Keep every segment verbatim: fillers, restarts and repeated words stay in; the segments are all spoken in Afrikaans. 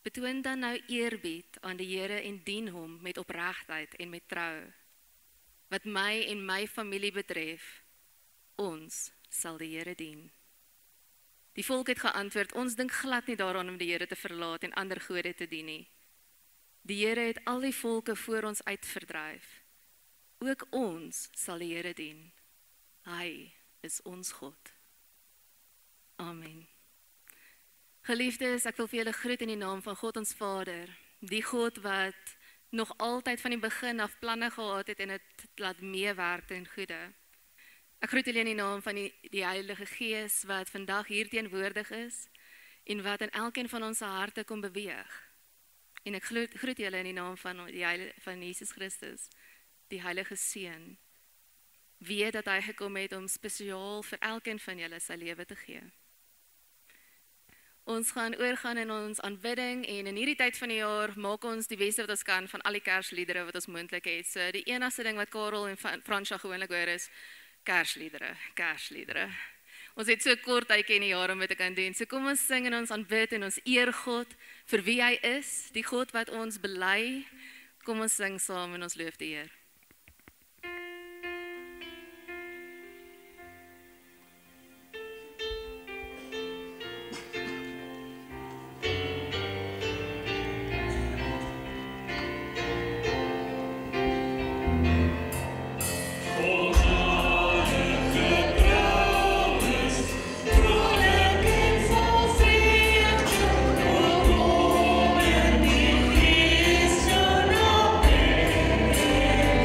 Betoon dan nou eerbied aan die Here en dien hom met opregtheid en met trou. Wat my en my familie betref, ons sal die Here dien. Die volk het geantwoord, ons dink glad nie daaraan om die Here te verlaat en ander gode te dien nie. Die Here het al die volke voor ons uitverdryf. Ook ons sal die Here dien. Hy is ons God. Amen. Geliefdes, ek wil vir julle groet in die naam van God ons Vader, die God wat nog altyd van die begin af planne gehad het en het laat meewerk ten goeie. Ek groet julle in die naam van die, die Heilige Gees wat vandag hier teenwoordig is en wat in elkeen van ons harte kom beweeg. En ek groet, groet julle in die naam van, die Heilige, van Jesus Christus, die Heilige Seun. Weet dat hy gekom het om spesiaal vir elkeen van julle sy lewe te gee. Ons gaan oorgaan in ons aanbidding en in hierdie tyd van die jaar maak ons die beste wat ons kan van al die kersliedere wat ons moontlik het. So die enigste ding wat Karel en Fransja gewoonlik hoor is kersliedere, kersliedere. Ons het so kort tydjie in die jaar om dit te kan doen. So kom ons sing en ons aanbid en ons eer God vir wie hy is, die God wat ons bely. Kom ons sing saam en ons loof die Heer. Thank you.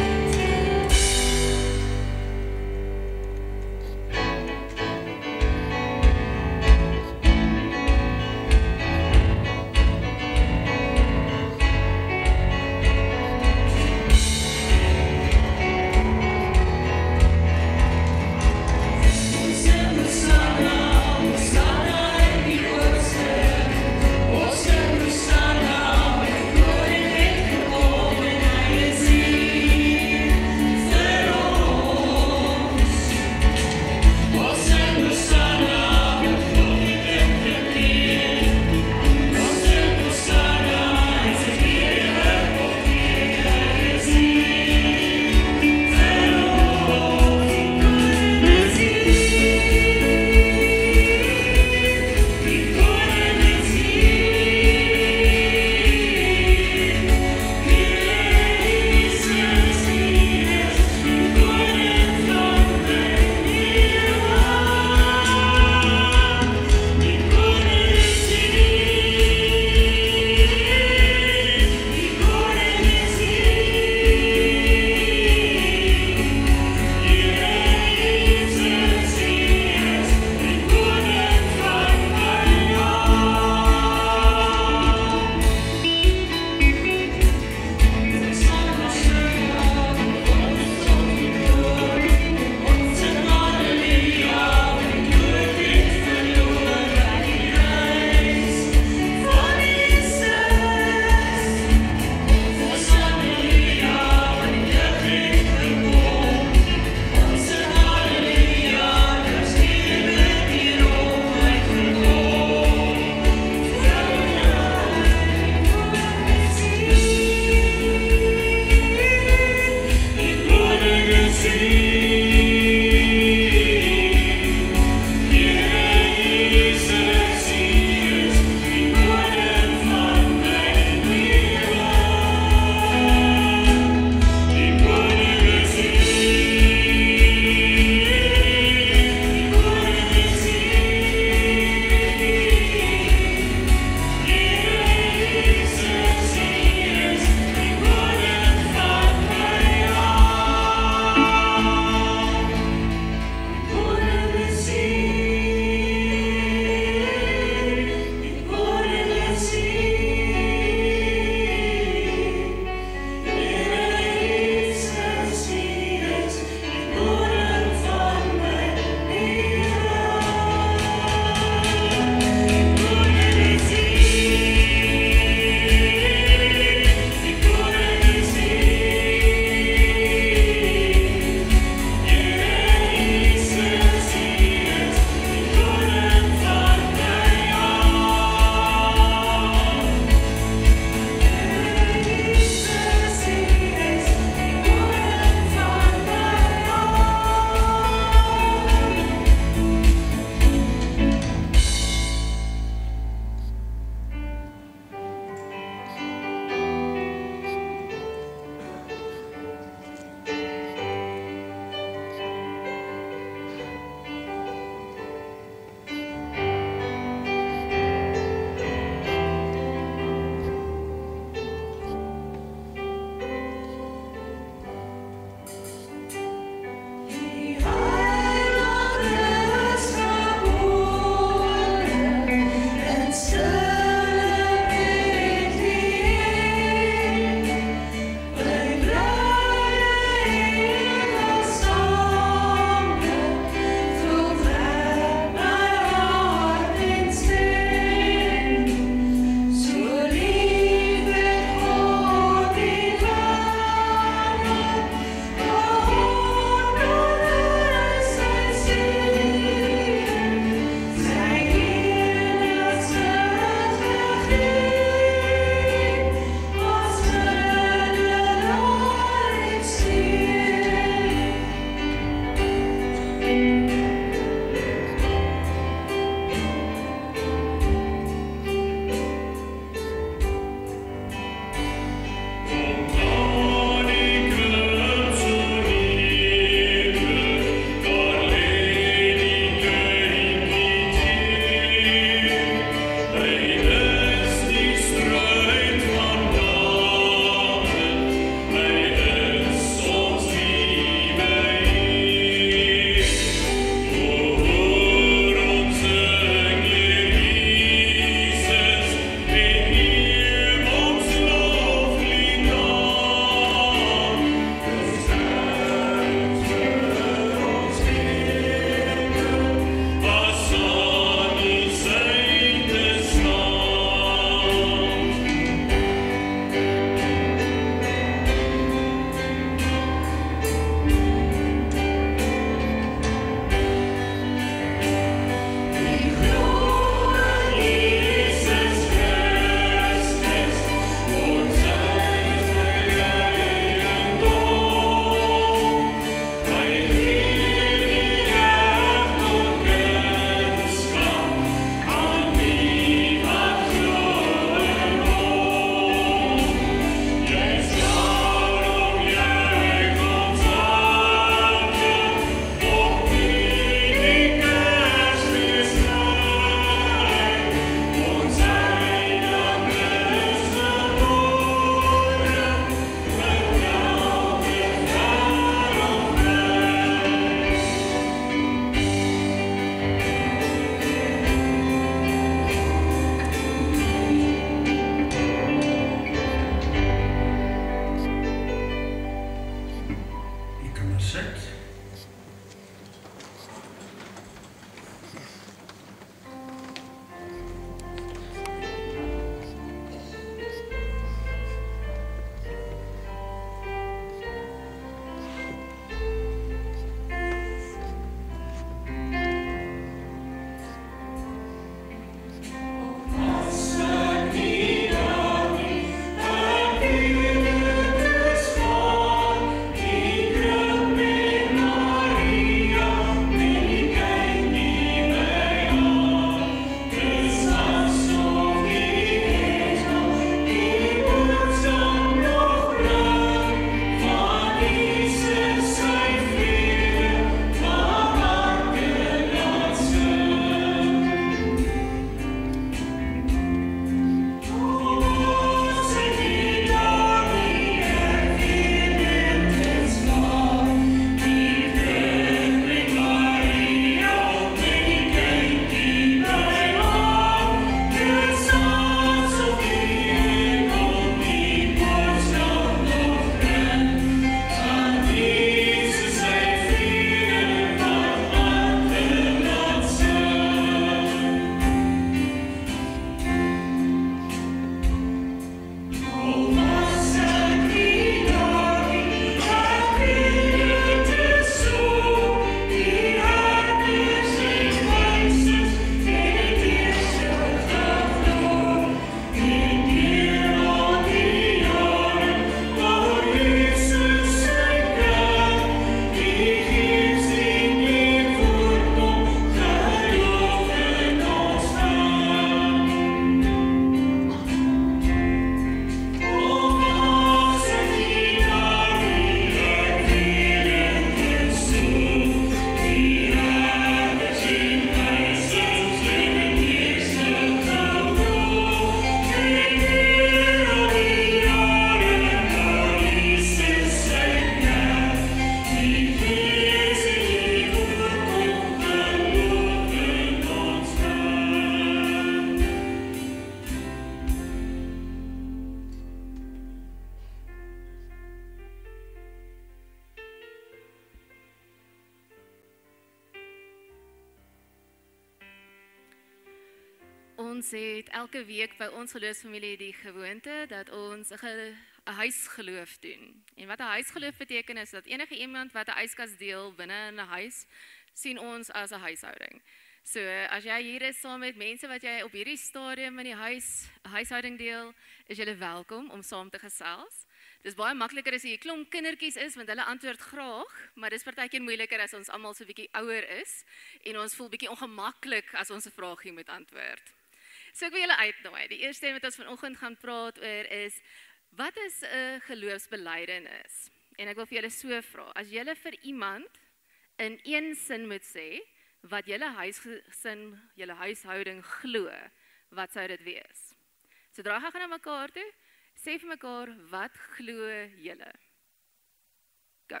Ons het elke week by ons geloofsfamilie die gewoonte dat ons 'n ge- 'n huisgeloof doen. En wat 'n huisgeloof beteken is dat enige iemand wat 'n yskas deel binne in 'n huis, sien ons as 'n huishouding. So as jy hier is saam met mense wat jy op hierdie stadium in die huis 'n huishouding deel, is julle welkom om saam te gesels. Dis baie makliker as hier klomp kindertjies is want hulle antwoord graag, maar dis partykeer moeiliker as ons almal so 'n bietjie ouer is en ons voel bietjie ongemaklik as ons 'n vraagie moet antwoord. So ek wil julle uitnooi. Die eerste ding wat ons vanoggend gaan praat oor is, wat is 'n geloofsbelijdenis? En ek wil vir julle so vra, as julle vir iemand in een sin moet sê wat julle huisgesin, julle huishouding glo, wat sou dit wees? So draai gou na mekaar toe, sê vir mekaar, wat glo julle? Go.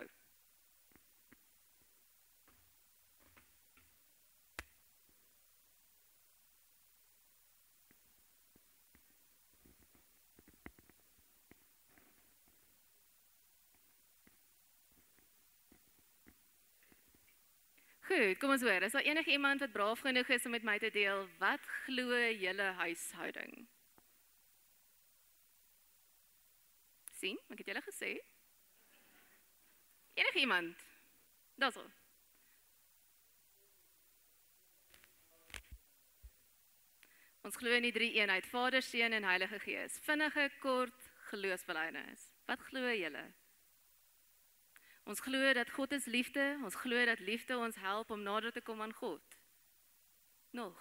Goed, kom ons hoor. Is daar enige iemand wat braaf genoeg is om met my te deel, wat glo julle huishouding? Sien, ek het julle gesê. Enige iemand? Daar's al. Ons glo in die drie eenheid, Vader, Seun en Heilige Gees. Vinnige, kort geloofsbelijdenis. Wat glo julle? Ons glo dat God is liefde, ons glo dat liefde ons help om nader te kom aan God. Nog.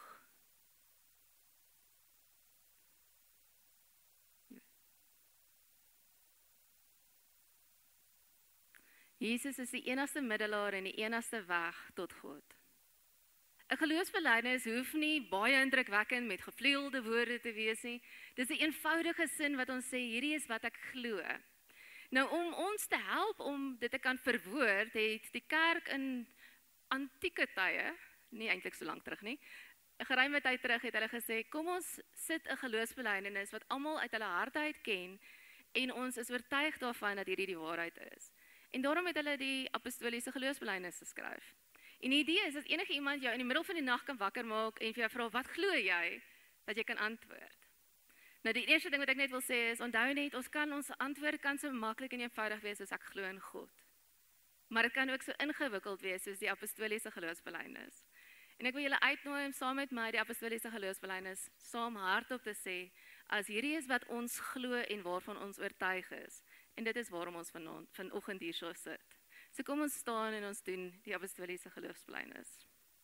Jesus is die enigste middelaar en die enigste weg tot God. 'n Geloofsbelijdenis hoef nie baie indrukwekkend met gevleelde woorde te wees nie. Dis 'n eenvoudige sin wat ons sê, hierdie is wat ek glo. Nou om ons te help om dit te kan verwoord, het die kerk in antieke tye, nie eintlik so lank terug nie, 'n geruime tyd terug het hulle gesê, kom ons sit 'n geloofsbelijdenis wat almal uit hulle harte uit ken en ons is oortuig daarvan dat hierdie die waarheid is. En daarom het hulle die apostoliese geloofsbelijdenis geskryf. En die idee is dat enige iemand jou in die middel van die nag kan wakker maak en vir jou vra, wat glo jy, dat jy kan antwoord. Nou die eerste ding wat ek net wil sê is, onthou net, ons kan ons antwoord kan so maklik en eenvoudig wees as ek glo in God. Maar dit kan ook so ingewikkeld wees soos die apostoliese geloofsbelijdenis. En ek wil julle uitnooi om saam met my die apostoliese geloofsbelijdenis saam hardop te sê, as hierdie is wat ons glo en waarvan ons oortuig is. En dit is waarom ons vanaand vanoggend hier so sit. So kom ons staan en ons doen die apostoliese geloofsbelijdenis.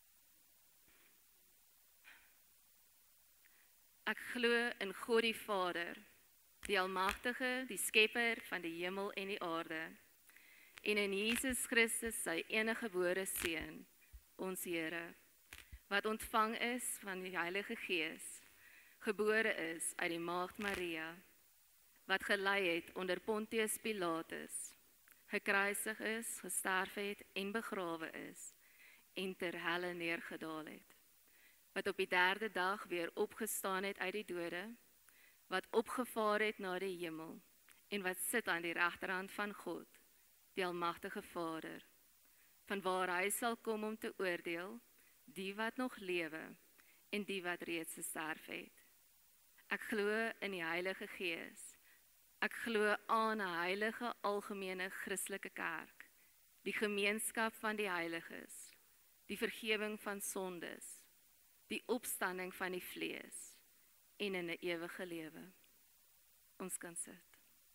Ek glo in God die Vader, die Almagtige, die Skepper van die hemel en die aarde, en in Jesus Christus sy eniggebore Seun, ons Here, wat ontvang is van die Heilige Gees, gebore is uit die Maagd Maria, wat gelei het onder Pontius Pilatus, gekruisig is, gesterf het en begrawe is, en ter helle neergedaal het, wat op die derde dag weer opgestaan het uit die dode, wat opgevaar het na die hemel, en wat sit aan die regterhand van God, die Almagtige Vader, van waar hy sal kom om te oordeel, die wat nog lewe, en die wat reeds gesterf het. Ek glo in die Heilige Gees. Ek glo aan 'n heilige algemene Christelike kerk, die gemeenskap van die heiliges, die vergifnis van sondes, die opstanding van die vlees en in 'n ewige lewe. Ons kan sit.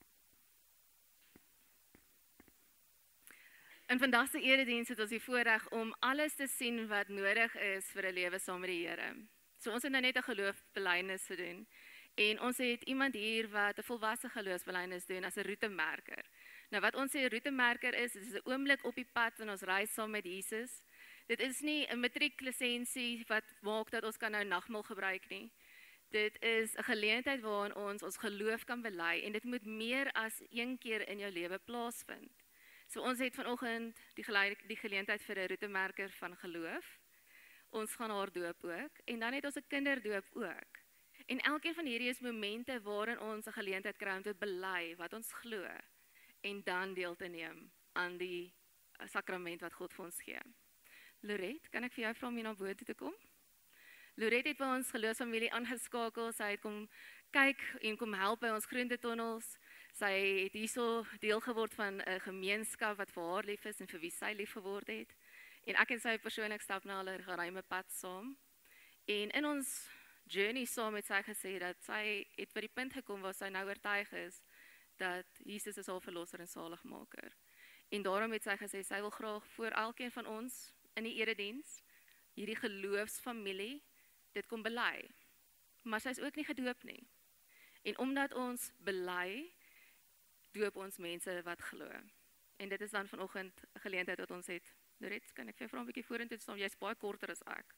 In vandag se erediens het ons die voorreg om alles te sien wat nodig is vir 'n lewe saam met die Here. So ons het nou net 'n geloofsbelijdenis gedoen. En ons het iemand hier wat 'n volwasse geloofsbelijdenis doen as 'n roetemerker. Nou wat ons sê 'n roetemerker is, dit is 'n oomblik op die pad in ons reis saam met Jesus. Dit is nie 'n matrieklisensie wat maak dat ons kan nou nagmaal gebruik nie. Dit is 'n geleentheid waarin ons ons geloof kan bely en dit moet meer as een keer in jou lewe plaasvind. So ons het vanoggend die, die geleentheid vir 'n roetemerker van geloof. Ons gaan haar doop ook en dan het ons 'n kinderdoop ook. En elkeen van hierdie is momente waarin ons 'n geleentheid kry om te bely wat ons glo en dan deel te neem aan die sakrament wat God vir ons gee. Lorette, kan ek vir jou vra om hier na bo toe te kom? Lorette het by ons geloofsfamilie aangeskakel, sy het kom kyk en kom help by ons groentetunnels. Sy het hierso deel geword van 'n gemeenskap wat vir haar lief is en vir wie sy lief geword het. En ek en sy persoonlik stap na hulle geruime pad saam. En in ons journey saam het sy gesê dat sy het by die punt gekom waar sy nou oortuig is dat Jesus is haar verlosser en saligmaker. En daarom het sy gesê sy wil graag voor elkeen van ons in die erediens hierdie geloofsfamilie dit kom bely. Maar sy is ook nie gedoop nie. En omdat ons bely, doop ons mense wat glo. En dit is dan vanoggend 'n geleentheid wat ons het. Lorette, kan ek vir jou vra 'n bietjie vorentoe staan? Jy's baie korter as ek.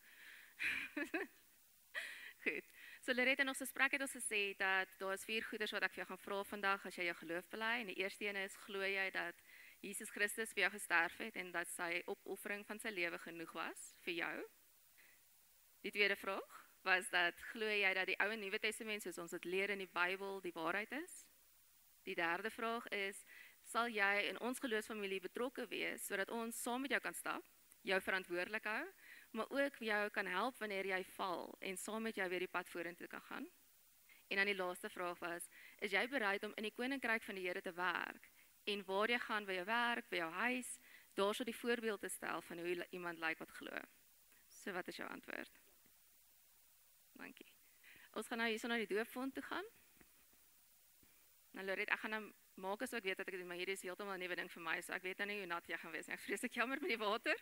Goed. So Lorette, in ons gesprek het ons gesê dat daar is vier goeders wat ek vir jou gaan vra vandag as jy jou geloof bely. En die eerste een is, glo jy dat Jesus Christus vir jou gesterf het en dat sy opoffering van sy lewe genoeg was vir jou? Die tweede vraag was dat, glo jy dat die Ou en Nuwe Testament soos ons dit leer in die Bybel die waarheid is? Die derde vraag is, sal jy in ons geloofsfamilie betrokke wees sodat ons saam met jou kan stap, jou verantwoordelik hou, maar ook jou kan help wanneer jy val en saam met jou weer die pad vorentoe kan gaan? En dan die laaste vraag was, is jy bereid om in die koninkryk van die Here te werk en waar jy gaan by jou werk, by jou huis, daarso die voorbeeld te stel van hoe iemand lyk wat glo? So wat is jou antwoord? Dankie. Ons gaan nou hierso na die doopfont toe gaan. Nou Lorette, ek gaan nou maak as ek weet dat ek dit, maar hierdie is heeltemal 'n nuwe ding vir my, so ek weet nou nie hoe nat jy gaan wees nie. Ek vrees ek jammer met die water.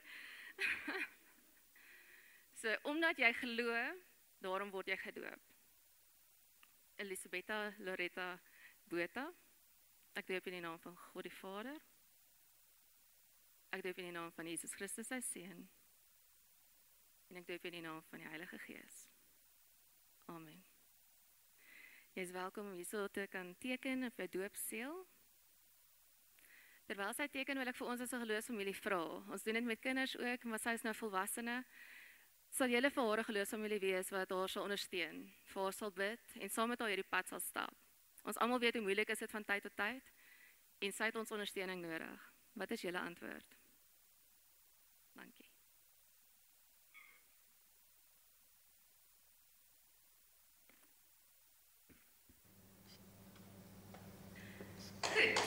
So, omdat jy glo, daarom word jy gedoop. Elisabetta Loretta Botha, ek doop in die naam van God die Vader. Ek doop in die naam van Jesus Christus, sy Seun. En ek doop in die naam van die Heilige Gees. Amen. Jy is welkom om hierso te kan teken op jou doopseël. Terwyl sy teken, wil ek vir ons as 'n geloofsfamilie vra. Ons doen dit met kinders ook, maar sy is nou volwassene. Sal julle vir haar 'n geloofsfamilie wees wat haar sal ondersteun, vir haar sal bid en saam met haar hierdie pad sal stap. Ons almal weet hoe moeilik is dit van tyd tot tyd en sy het ons ondersteuning nodig. Wat is julle antwoord? Dankie. Goed.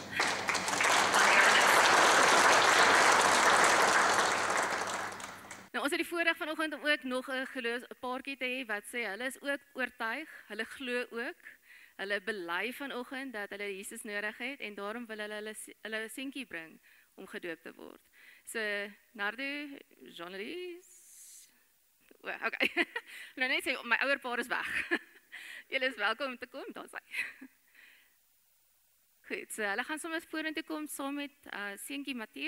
Nou, ons het die voorreg vanoggend om ook nog 'n geloof 'n paartjie te hê wat sê hulle is ook oortuig, hulle glo ook, hulle bely vanoggend dat hulle Jesus nodig het en daarom wil hulle hulle hulle seentjie bring om gedoop te word. So Nardo, Jean-Louis. Well, okay. Nou net sê my ouer paar is weg. Julle is welkom om te kom, daar's hy. Goed, so hulle gaan sommer vorentoe kom saam met uh, seentjie Matthew.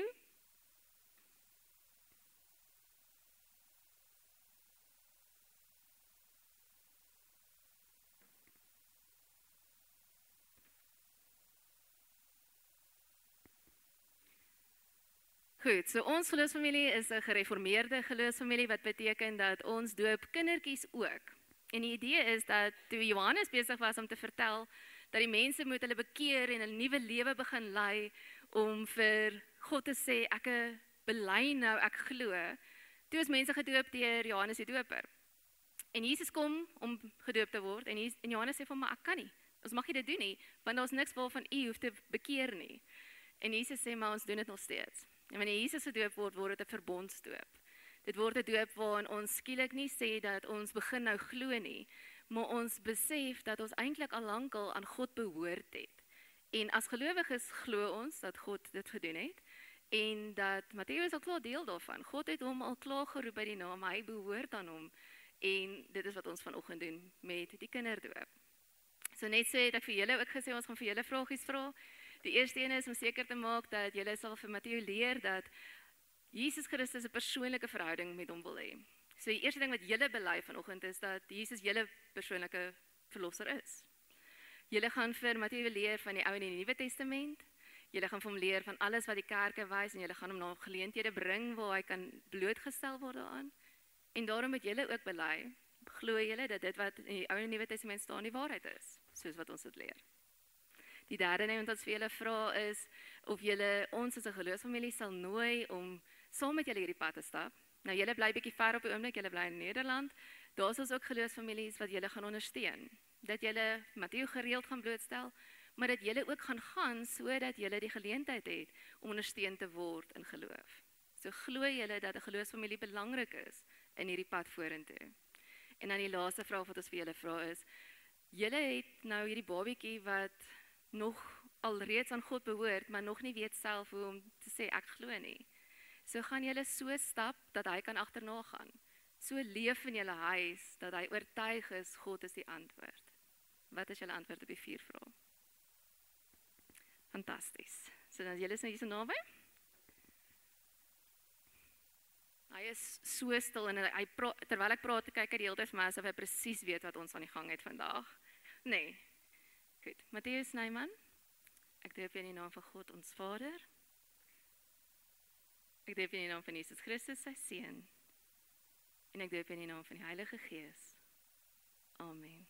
Goed, so ons geloofsfamilie is 'n gereformeerde geloofsfamilie wat beteken dat ons doop kindertjies ook. En die idee is dat toe Johannes besig was om te vertel dat die mense moet hulle bekeer en 'n nuwe lewe begin lei om vir God te sê ek bely nou, ek glo. Toe is mense gedoop deur Johannes die Doper. En Jesus kom om gedoop te word en, en Johannes sê vir hom, maar ek kan nie. Ons mag nie dit doen nie, want daar's niks waarvan u hoef te bekeer nie. En Jesus sê, maar ons doen dit nog steeds. En wanneer Jesus gedoop word, word dit 'n verbondsdoop. Dit word 'n doop waarin ons skielik nie sê dat ons begin nou glo nie, maar ons besef dat ons eintlik al lankal aan God behoort het. En as gelowiges glo ons dat God dit gedoen het en dat Matteus al klaar deel daarvan. God het hom al klaar geroep by die naam, hy behoort aan hom. En dit is wat ons vanoggend doen met die kinderdoop. So net sê het ek vir julle ook gesê ons gaan vir julle vragies vra. Die eerste een is om seker te maak dat julle sal vir Matteus leer dat Jesus Christus 'n persoonlike verhouding met hom wil hê. So die eerste ding wat julle bely vanoggend is dat Jesus julle persoonlike verlosser is. Julle gaan vir Matteus leer van die Ou en die Nuwe Testament. Julle gaan vir hom leer van alles wat die kerke wys en julle gaan hom na geleenthede bring waar hy kan blootgestel word daaraan. En daarom moet julle ook bely, glo julle dat dit wat in die Ou en Nuwe Testament staan die waarheid is, soos wat ons dit leer. Die derde ding wat ons vir julle vra is of julle ons as 'n geloofsfamilie sal nooi om saam met julle hierdie pad te stap. Nou julle bly bietjie ver op die oomblik, julle bly in Nederland. Daar is ook geloofsfamilies wat julle gaan ondersteun. Dat julle Matthew gereeld gaan blootstel, maar dat julle ook gaan gaan sodat julle die geleentheid het om ondersteun te word in geloof. So glo julle dat 'n geloofsfamilie belangrik is in hierdie pad vorentoe. En dan die laaste vraag wat ons vir julle vra is, julle het nou hierdie babietjie wat nog alreeds aan God behoort, maar nog nie weet self hoe om te sê ek glo nie. So gaan julle so stap dat hy kan agterna gaan. So leef in julle huis dat hy oortuig is God is die antwoord. Wat is julle antwoord op die vier vrae? Fantasties. So dan julle is nou hier so naby. Hy is so stil en hy pra, terwyl ek praat, kyk hy die hele tyd vir my asof hy presies weet wat ons aan die gang het vandag. Nee. Goed. Mattheus Snyman. Ek doop in die naam van God ons Vader. Ek doop in die naam van Jesus Christus sy seun. En ek doop in die naam van die Heilige Gees. Amen.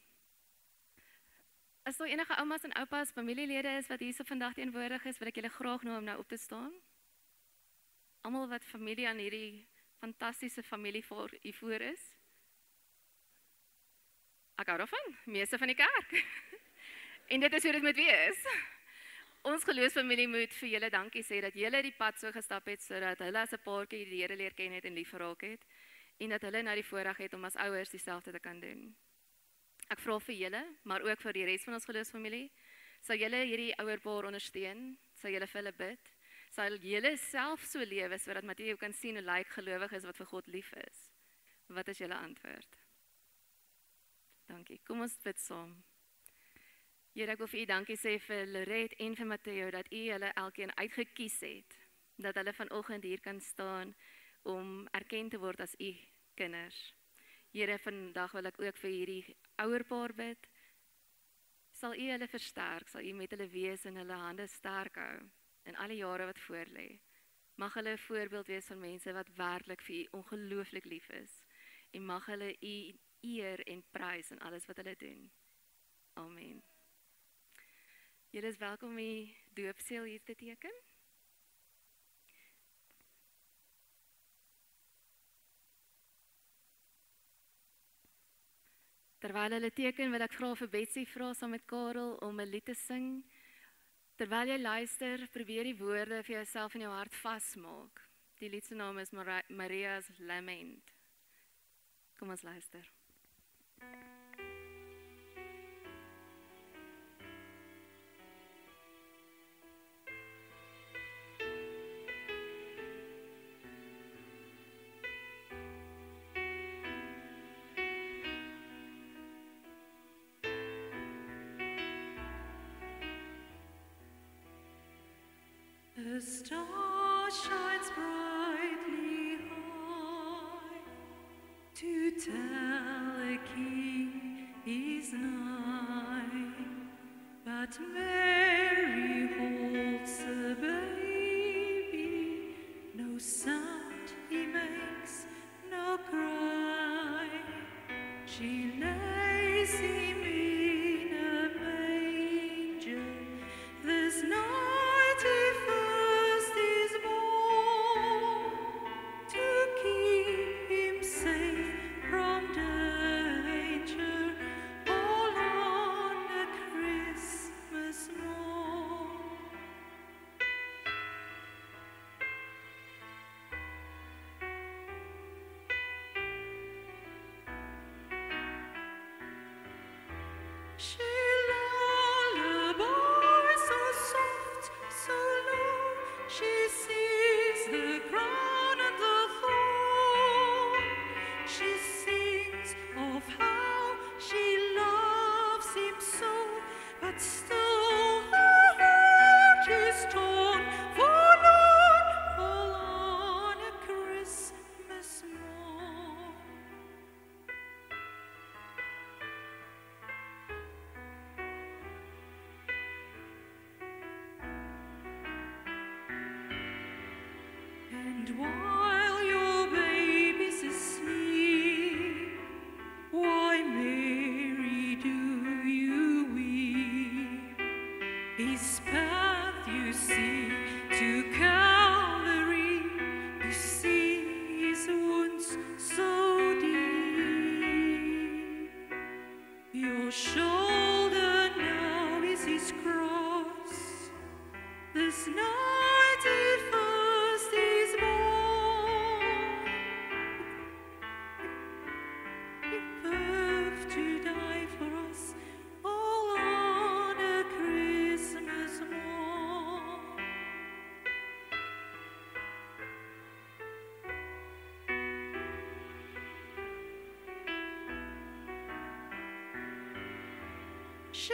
As daar enige oumas en oupas, familielede is wat hier so vandag teenwoordig is, wil ek julle graag nooi om nou op te staan. Almal wat familie aan hierdie fantastiese familie voor u voor is. Ek hou daarvan, meeste van die kerk. En dit is hoe dit moet wees. Ons geloofsfamilie moet vir julle dankie sê dat julle die pad so gestap het sodat hulle as 'n paartjie die Here leer ken het en lief geraak het en dat hulle nou die voorreg het om as ouers dieselfde te kan doen. Ek vra vir julle, maar ook vir die res van ons geloofsfamilie, sal julle hierdie ouerpaar ondersteun, sal julle vir hulle bid, sal julle self so lewe sodat Matthew kan sien hoe lyk gelowiges wat vir God lief is. Wat is julle antwoord? Dankie. Kom ons bid saam. Here, ek wil vir u dankie sê vir Lorette en vir Matthew dat u hulle elkeen uitgekies het, dat hulle vanoggend hier kan staan om erken te word as u kinders. Here, vandag wil ek ook vir hierdie ouerpaar bid. Sal u hulle versterk, sal u met hulle wees en hulle hande sterk hou in alle jare wat voorlê. Mag hulle 'n voorbeeld wees van mense wat werklik vir u ongelooflik lief is en mag hulle u eer en prys in alles wat hulle doen. Amen. Julle is welkom om die doopseel hier te teken. Terwyl hulle teken, wil ek vra vir Betsy vra saam met Karel om 'n lied te sing. Terwyl jy luister, probeer die woorde vir jouself in jou hart vasmaak. Die lied se naam is Maria's Lament. Kom ons luister. The star shines brightly high to tell a king is nigh, but Mary holds a baby, no sound he makes, no cry. She lays him in a manger, this night he first is born, to keep him safe from danger, all on a Christmas morn. She lullabies so soft, so low, she sees the crown and the thorn. She sings of how she loves him so, but still her heart is torn, forlorn, all on a Christmas morn. And while your baby's asleep, why, Mary, do you weep? His path you see to Calvary, you see his wounds so deep. this ninety-first is born. Birth to die for us, all on a Christmas morn. She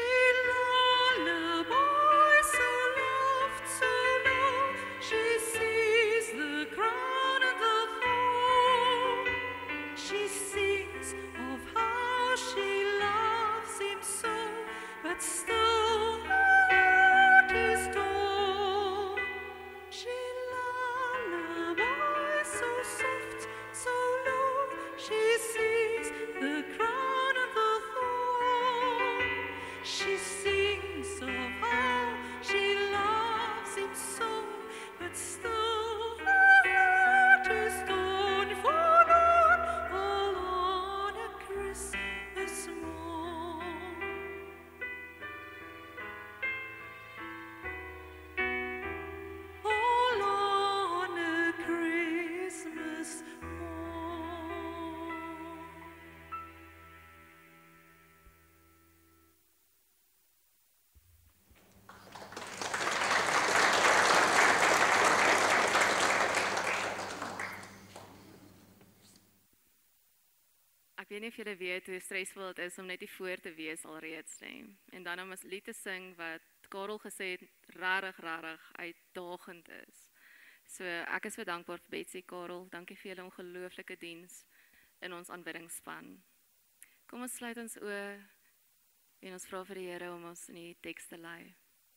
lullaby so loved, so low, she sees the crown and the throne. She sings of how she loves him so, but still her heart is torn. She lullaby so soft, so low, she sees the crown and the throne. She sings of how she loves him so, but still her heart is torn for Lord, all on a Christmas morn. All on a Christmas morn. Ek weet nie of julle weet hoe stresvol dit is om net nie voor te wees alreeds nie. En dan om 'n lied te sing wat Karel gesê het regtig regtig uitdagend is. So ek is so dankbaar vir Betsy, Karel. Dankie vir julle ongelooflike diens in ons aanbiddingsspan. Kom ons sluit ons oë en ons vra vir die Here om ons in die teks te lei.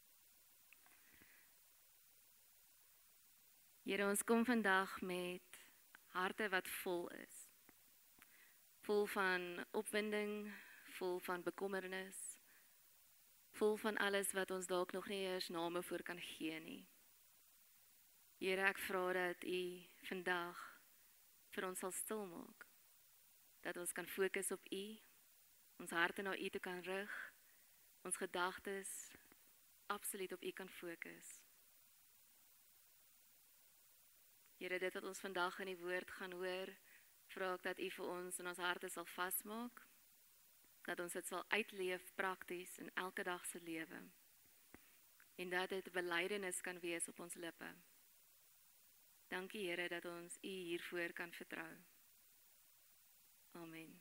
Here, ons kom vandag met harte wat vol is. Vol van opwinding, vol van bekommernis, vol van alles wat ons dalk nog nie eers name voor kan gee nie. Here, ek vra dat U vandag vir ons sal stil maak, dat ons kan fokus op U, ons harte na U toe kan rig, ons gedagtes absoluut op U kan fokus. Here, dit wat ons vandag in die woord gaan hoor, vra ek dat U vir ons in ons harte sal vasmaak, dat ons dit sal uitleef prakties in elke dag se lewe, en dat dit belydenis kan wees op ons lippe. Dankie Here dat ons U hiervoor kan vertrou. Amen.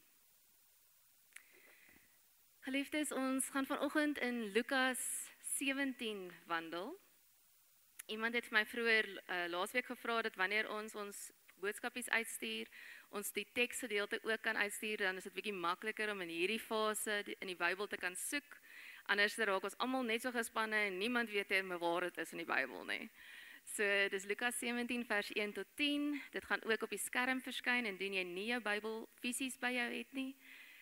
Geliefdes, ons gaan vanoggend in Lukas sewentien wandel. Iemand het vir my vroeër uh, laasweek gevra dat wanneer ons ons boodskapies uitstuur, ons die teksgedeelte ook kan uitstuur, dan is dit bietjie makliker om in hierdie fase in die Bybel te kan soek. Anders raak ons almal net so gespanne en niemand weet meer waar dit is in die Bybel nie. So dis Lukas sewentien vers een tot tien. Dit gaan ook op die skerm verskyn indien jy nie jou Bybel fisies by jou het nie.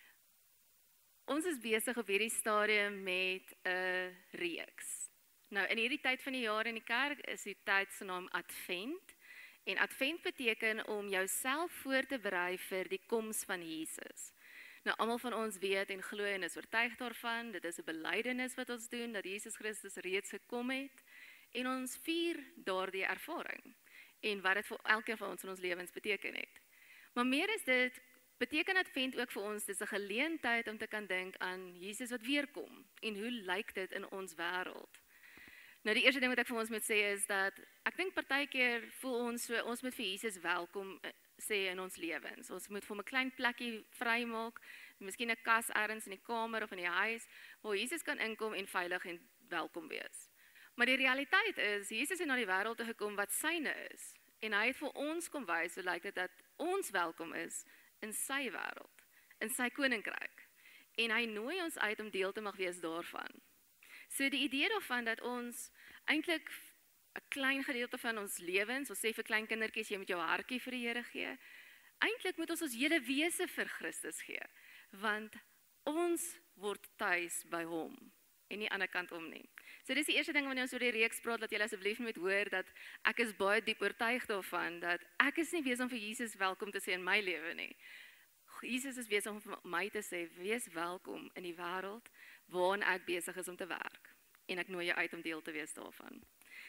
Ons is besig op hierdie stadium met 'n reeks. Nou in hierdie tyd van die jaar in die kerk is die tyd se naam Advent. En Advent beteken om jouself voor te berei vir die koms van Jesus. Nou almal van ons weet en glo en is oortuig daarvan, dit is 'n belydenis wat ons doen dat Jesus Christus reeds gekom het en ons vier daardie ervaring en wat dit vir elkeen van ons in ons lewens beteken het. Maar meer is dit, beteken Advent ook vir ons, dis 'n geleentheid om te kan dink aan Jesus wat weer kom en hoe lyk dit in ons wêreld. Nou die eerste ding wat ek vir ons moet sê is dat ek dink partykeer voel ons so, ons moet vir Jesus welkom sê in ons lewens. Ons moet vir hom 'n klein plekkie vrymaak, miskien 'n kas ergens in die kamer of in die huis waar Jesus kan inkom en veilig en welkom wees. Maar die realiteit is, Jesus het na die wêreld toe gekom wat syne is en hy het vir ons kom wys hoe lyk dit dat ons welkom is in sy wêreld, in sy koninkryk. En hy nooi ons uit om deel te mag wees daarvan. So die idee daarvan dat ons eintlik 'n klein gedeelte van ons lewens, ons sê vir klein kindertjies, jy moet jou hartjie vir die Here gee. Eintlik moet ons ons hele wese vir Christus gee, want ons word tuis by hom en nie aan die kant om nie. So dis die eerste ding wanneer ons oor die reeks praat, dat julle asseblief moet hoor dat ek is baie diep oortuig daarvan dat ek is nie besig om vir Jesus welkom te sê in my lewe nie. Jesus is besig om vir my te sê, wees welkom in die wêreld waarin ek besig is om te werk. En ek nooi jou uit om deel te wees daarvan.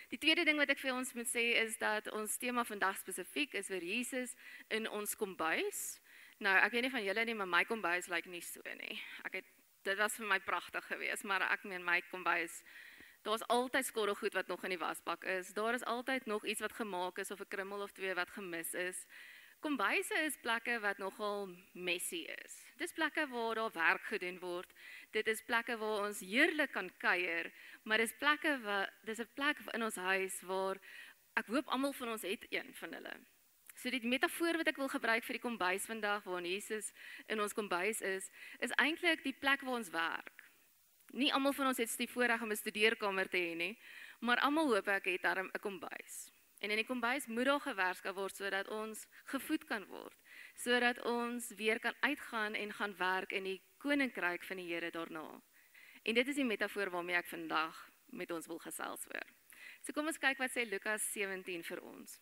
Die tweede ding wat ek vir ons moet sê is dat ons tema vandag spesifiek is oor Jesus in ons kombuis. Nou, ek weet nie van julle nie, maar my kombuis lyk nie so nie. Ek het, dit was vir my pragtig geweest, maar ek meen my kombuis, daar's altyd skorrelgoed wat nog in die wasbak is. Daar is altyd nog iets wat gemaak is of 'n krummel of twee wat gemis is. Kombuise is plekke wat nogal messy is. Dis plekke waar daar werk gedoen word. Dit is plekke waar ons heerlik kan kuier, maar dis plekke waar dis 'n plek in ons huis waar ek hoop almal van ons het een van hulle. So die metafoor wat ek wil gebruik vir die kombuis vandag, waar Jesus in ons kombuis is, is eintlik die plek waar ons werk. Nie almal van ons het die voorreg om 'n studeerkamer te hê nie, maar almal hoop ek het daarom 'n kombuis. En in die kombuis moet daar gewerk kan word sodat ons gevoed kan word, sodat ons weer kan uitgaan en gaan werk in die koninkryk van die Here daarna. En dit is die metafoor waarmee ek vandag met ons wil gesels oor. So kom ons kyk wat sê Lukas sewentien vir ons.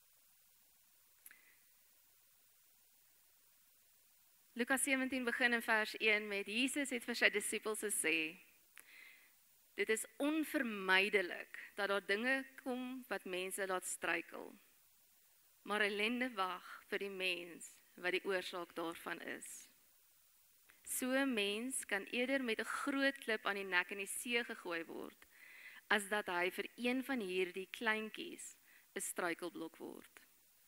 Lukas sewentien begin in vers een met Jesus het vir sy disippels gesê: dit is onvermydelik dat daar dinge kom wat mense laat struikel. Maar ellende wag vir die mens wat die oorsaak daarvan is. So 'n mens kan eerder met 'n groot klip aan die nek in die see gegooi word, as dat hy vir een van hierdie kleintjies 'n struikelblok word.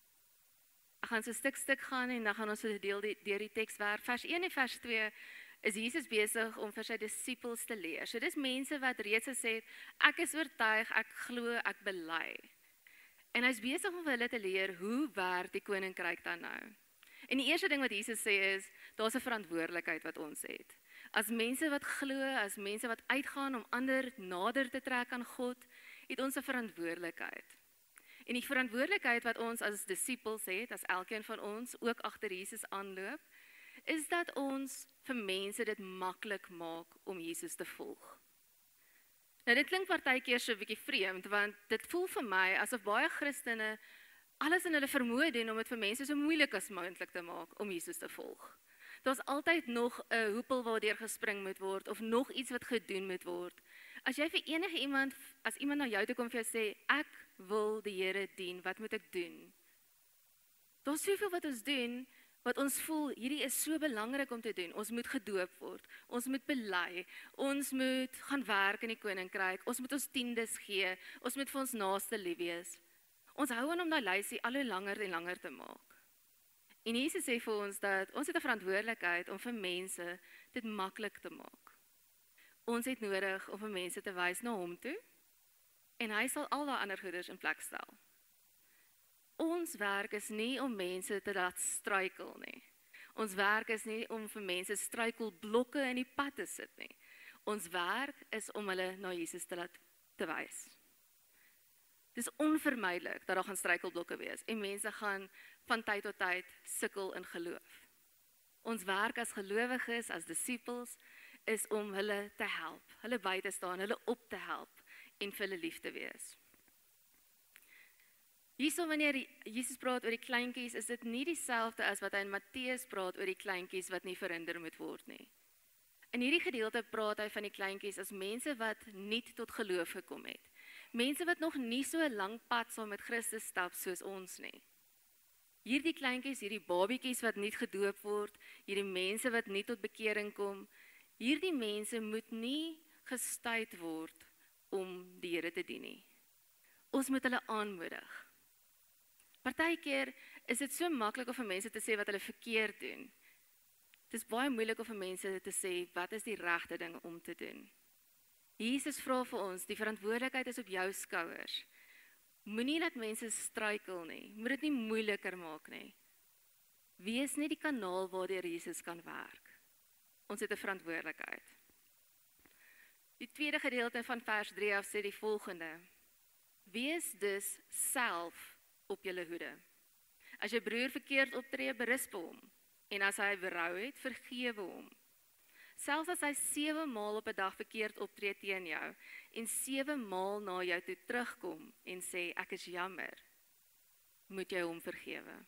Ek gaan so stuk stuk gaan en dan gaan ons so deel die, deur die teks werk. Vers een en vers twee is Jesus besig om vir sy disippels te leer. So dis mense wat reeds gesê het, ek is oortuig, ek glo, ek bely. En hy's besig om vir hulle te leer, hoe werk die koninkryk dan nou? En die eerste ding wat Jesus sê is, daar's 'n verantwoordelikheid wat ons het. As mense wat glo, as mense wat uitgaan om ander nader te trek aan God, het ons 'n verantwoordelikheid. En die verantwoordelikheid wat ons as disippels het, as elkeen van ons ook agter Jesus aanloop, is dat ons vir mense dit maklik maak om Jesus te volg. Nou dit klink partykeer so 'n bietjie vreemd, want dit voel vir my asof baie Christene alles in hulle vermoë doen om dit vir mense so moeilik as moontlik te maak om Jesus te volg. Daar's altyd nog 'n hoepel waardeur gespring moet word of nog iets wat gedoen moet word. As jy vir enige iemand, as iemand na jou toe kom vir jou sê, ek wil die Here dien, wat moet ek doen? Daar's soveel wat ons doen, wat ons voel, hierdie is so belangrik om te doen. Ons moet gedoop word, ons moet bely, ons moet gaan werk in die koninkryk, ons moet ons tiendes gee, ons moet vir ons naaste lief wees. Ons hou aan om daai lysie al hoe langer en langer te maak. En Jesus sê vir ons dat ons het 'n verantwoordelikheid om vir mense dit maklik te maak. Ons het nodig om vir mense te wys na hom toe, en hy sal al daai ander goeders in plek stel. Ons werk is nie om mense te laat struikel nie. Ons werk is nie om vir mense struikelblokke in die pad te sit nie. Ons werk is om hulle na Jesus te laat te wys. Dis onvermydelik dat daar gaan struikelblokke wees en mense gaan van tyd tot tyd sukkel in geloof. Ons werk as gelowiges, as disippels, is om hulle te help, hulle by te staan, hulle op te help en vir hulle lief te wees. Hierso wanneer Jesus praat oor die kleintjies, is dit nie dieselfde as wat hy in Matteus praat oor die kleintjies wat nie verhinder moet word nie. In hierdie gedeelte praat hy van die kleintjies as mense wat nie tot geloof gekom het. Mense wat nog nie so 'n lang pad saam met Christus stap soos ons nie. Hierdie kleintjies, hierdie babietjies wat nie gedoop word, hierdie mense wat nie tot bekering kom, hierdie mense moet nie gestuit word om die Here te dien nie. Ons moet hulle aanmoedig. Partykeer is dit so maklik om vir mense te sê wat hulle verkeerd doen. Dit is baie moeilik om vir mense te sê wat is die regte ding om te doen. Jesus vra vir ons, die verantwoordelikheid is op jou skouers. Moenie dat mense struikel nie, moet dit nie moeiliker maak nie. Wees nie die kanaal waardeur Jesus kan werk. Ons het 'n verantwoordelikheid. Die tweede gedeelte van vers drie af sê die volgende: wees dus self op julle hoede. As jou broer verkeerd optree, berisp hom, en as hy berou het, vergewe hom. Selfs as hy sewe maal op 'n dag verkeerd optree teen jou, en sewe maal na jou toe terugkom en sê, ek is jammer, moet jy hom vergewe.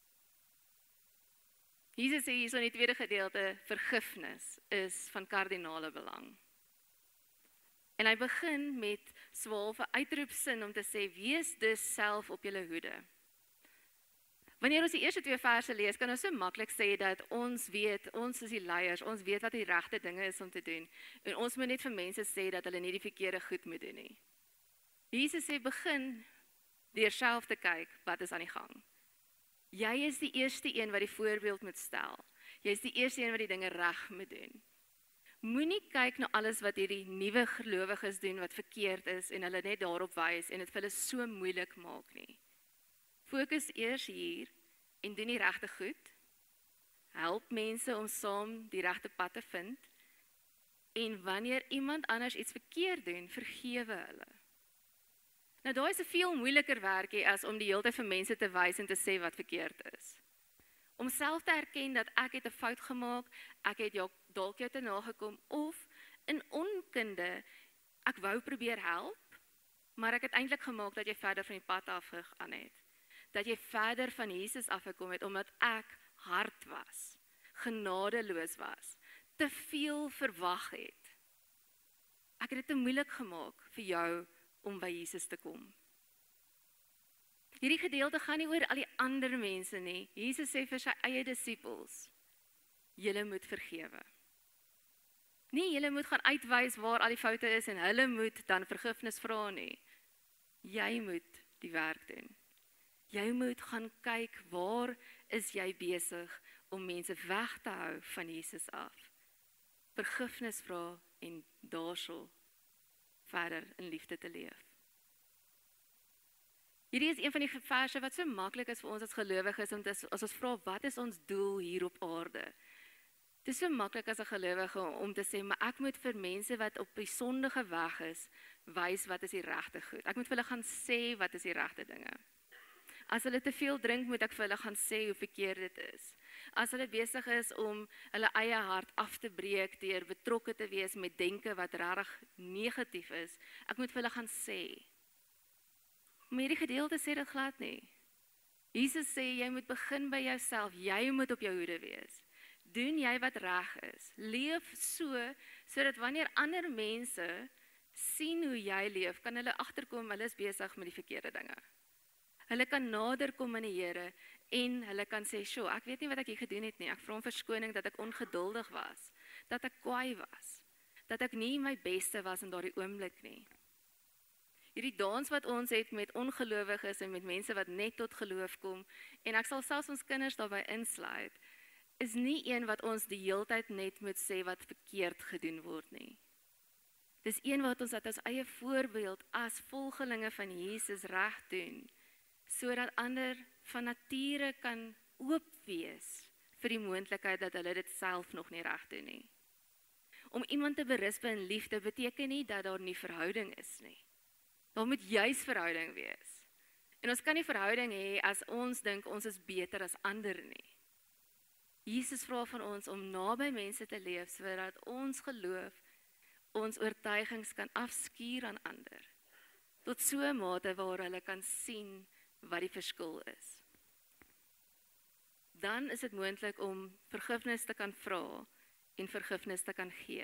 Jesus sê hier so in die tweede gedeelte, vergifnis is van kardinale belang. En hy begin met swaalwe uitroepsin om te sê, wees dus self op julle hoede. Wanneer ons die eerste twee verse lees, kan ons so maklik sê dat ons weet, ons is die leiers, ons weet wat die regte dinge is om te doen, en ons moet net vir mense sê dat hulle nie die verkeerde goed moet doen nie. Jesus sê, begin deur self te kyk, wat is aan die gang. Jy is die eerste een wat die voorbeeld moet stel. Jy is die eerste een wat die dinge reg moet doen. Moenie kyk na alles wat hierdie nuwe gelowiges doen wat verkeerd is en hulle net daarop wys en dit vir hulle so moeilik maak nie. Fokus eers hier en doen die regte goed. Help mense om saam die regte pad te vind. En wanneer iemand anders iets verkeerd doen, vergewe hulle. Nou daai is 'n veel moeiliker werkie as om die hele tyd vir mense te wys en te sê wat verkeerd is. Om self te erken dat ek het 'n fout gemaak, ek het jou dalk jou te nagekom of in onkunde ek wou probeer help, maar ek het eintlik gemaak dat jy verder van die pad af gegaan het. Dat jy verder van Jesus afgekom het omdat ek hard was, genadeloos was, te veel verwag het. Ek het dit te moeilik gemaak vir jou om by Jesus te kom. Hierdie gedeelte gaan nie oor al die ander mense nie. Jesus sê vir sy eie disippels, julle moet vergewe. Nie julle moet gaan uitwys waar al die foute is en hulle moet dan vergifnis vra nie. Jy moet die werk doen. Jy moet gaan kyk waar is jy besig om mense weg te hou van Jesus af. Vergifnis vra en daarso verder in liefde te leef. Hierdie is een van die verse wat so maklik is vir ons as gelowiges om te, as ons vra wat is ons doel hier op aarde? Dit is so maklik as 'n gelowige om te sê, maar ek moet vir mense wat op die sondige weg is, wys wat is die regte goed. Ek moet vir hulle gaan sê wat is die regte dinge. As hulle te veel drink, moet ek vir hulle gaan sê hoe verkeerd dit is. As hulle besig is om hulle eie hart af te breek deur betrokke te wees met denke wat regtig negatief is, ek moet vir hulle gaan sê. Maar hierdie gedeelte sê dit glad nie. Jesus sê jy moet begin by jouself, jy moet op jou hoede wees. Doen jy wat reg is. Leef so sodat wanneer ander mense sien hoe jy leef, kan hulle agterkom hulle is besig met die verkeerde dinge. Hulle kan nader kom aan die Here en hulle kan sê, "Sjoe, ek weet nie wat ek hier gedoen het nie. Ek vra om verskoning dat ek ongeduldig was, dat ek kwaai was, dat ek nie my beste was in daardie oomblik nie." Hierdie dans wat ons het met ongelowiges en met mense wat net tot geloof kom, en ek sal selfs ons kinders daarbey insluit, is nie een wat ons die heeltyd net moet sê wat verkeerd gedoen word nie. Dis een wat ons dat as eie voorbeeld as volgelinge van Jesus reg doen, sodat ander van nature kan oop wees vir die moontlikheid dat hulle dit self nog nie reg doen nie. Om iemand te berisp in liefde beteken nie dat daar nie verhouding is nie. Daar moet juis verhouding wees. En ons kan nie verhouding hê as ons dink ons is beter as ander nie. Jesus vra van ons om naby mense te leef sodat ons geloof, ons oortuigings kan afskuur aan ander. Tot so 'n mate waar hulle kan sien wat die verskil is. Dan is dit moontlik om vergifnis te kan vra en vergifnis te kan gee.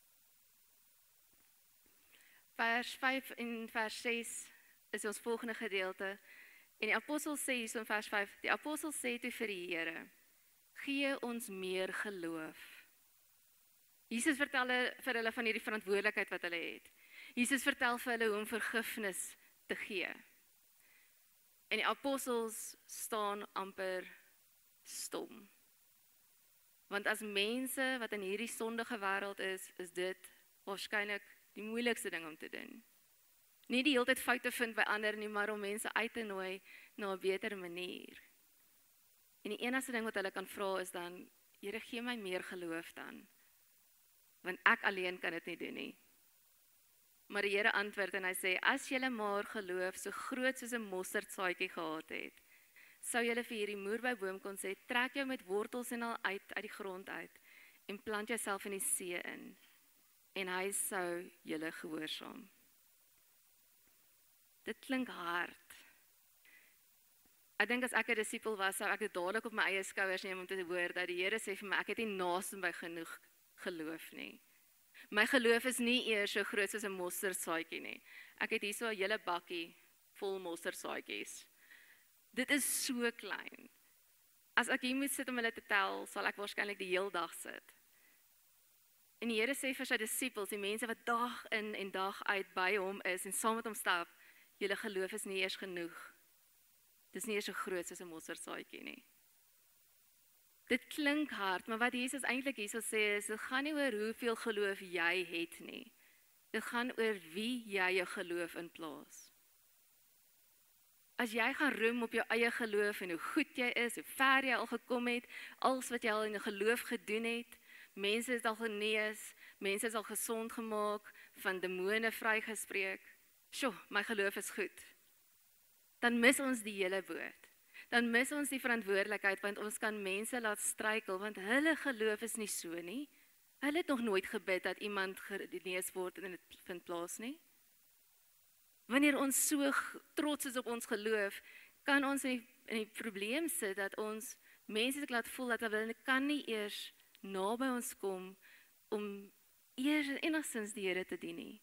Vers vyf en vers ses is ons volgende gedeelte. En die apostel sê hier so in vers vyf, die apostel sê toe vir die Here, gee ons meer geloof. Jesus vertel vir hulle van hierdie verantwoordelikheid wat hulle het. Jesus vertel vir hulle hoe om vergifnis te gee. En die apostels staan amper stom. Want as mense wat in hierdie sondige wêreld is, is dit waarskynlik die moeilikste ding om te doen. Nie die hele tyd foute vind by ander nie, maar om mense uit te nooi na 'n beter manier. En die enigste ding wat hulle kan vra is dan, Here, gee my meer geloof dan. Want ek alleen kan dit nie doen nie. Maar die Here antwoord en hy sê, as julle maar geloof so groot soos 'n mosterdsaadjie gehad het, sou julle vir hierdie moerbouboom kon sê, trek jou met wortels en al uit uit die grond uit en plant jouself in die see in. En hy sou julle gehoorsaam. Dit klink hard. Ek dink as ek 'n disipel was, sou ek dit dadelik op my eie skouers neem om te hoor dat die Here sê vir my, ek het nie naaste by genoeg geloof nie. My geloof is nie eers so groot soos 'n mosterdsaadjie nie. Ek het hier so 'n hele bakkie vol mosterdsaadjies. Dit is so klein. As ek hier moet sit om hulle te tel, sal ek waarskynlik die heel dag sit. En die Here sê vir sy disippels, die mense wat dag in en dag uit by hom is en saam met hom stap, julle geloof is nie eers genoeg. Dit is nie eers so groot soos 'n mosterdsaadjie nie. Dit klink hard, maar wat Jesus eintlik hierso sê is, dit gaan nie oor hoeveel geloof jy het nie. Dit gaan oor wie jy jou geloof in plaas. As jy gaan roem op jou eie geloof en hoe goed jy is, hoe ver jy al gekom het, alles wat jy al in jou geloof gedoen het, mense is al genees, mense is al gesond gemaak, van demone vrygespreek. Sjoe, my geloof is goed. Dan mis ons die hele boot. Dan mis ons die verantwoordelikheid, want ons kan mense laat struikel, want hulle geloof is nie so nie. Hulle het nog nooit gebid dat iemand genees word en dit vind plaas nie. Wanneer ons so trots is op ons geloof, kan ons in die, in die probleem sit dat ons mense laat voel dat hulle kan nie eers naby ons kom om eers enigstens die Here te dien nie.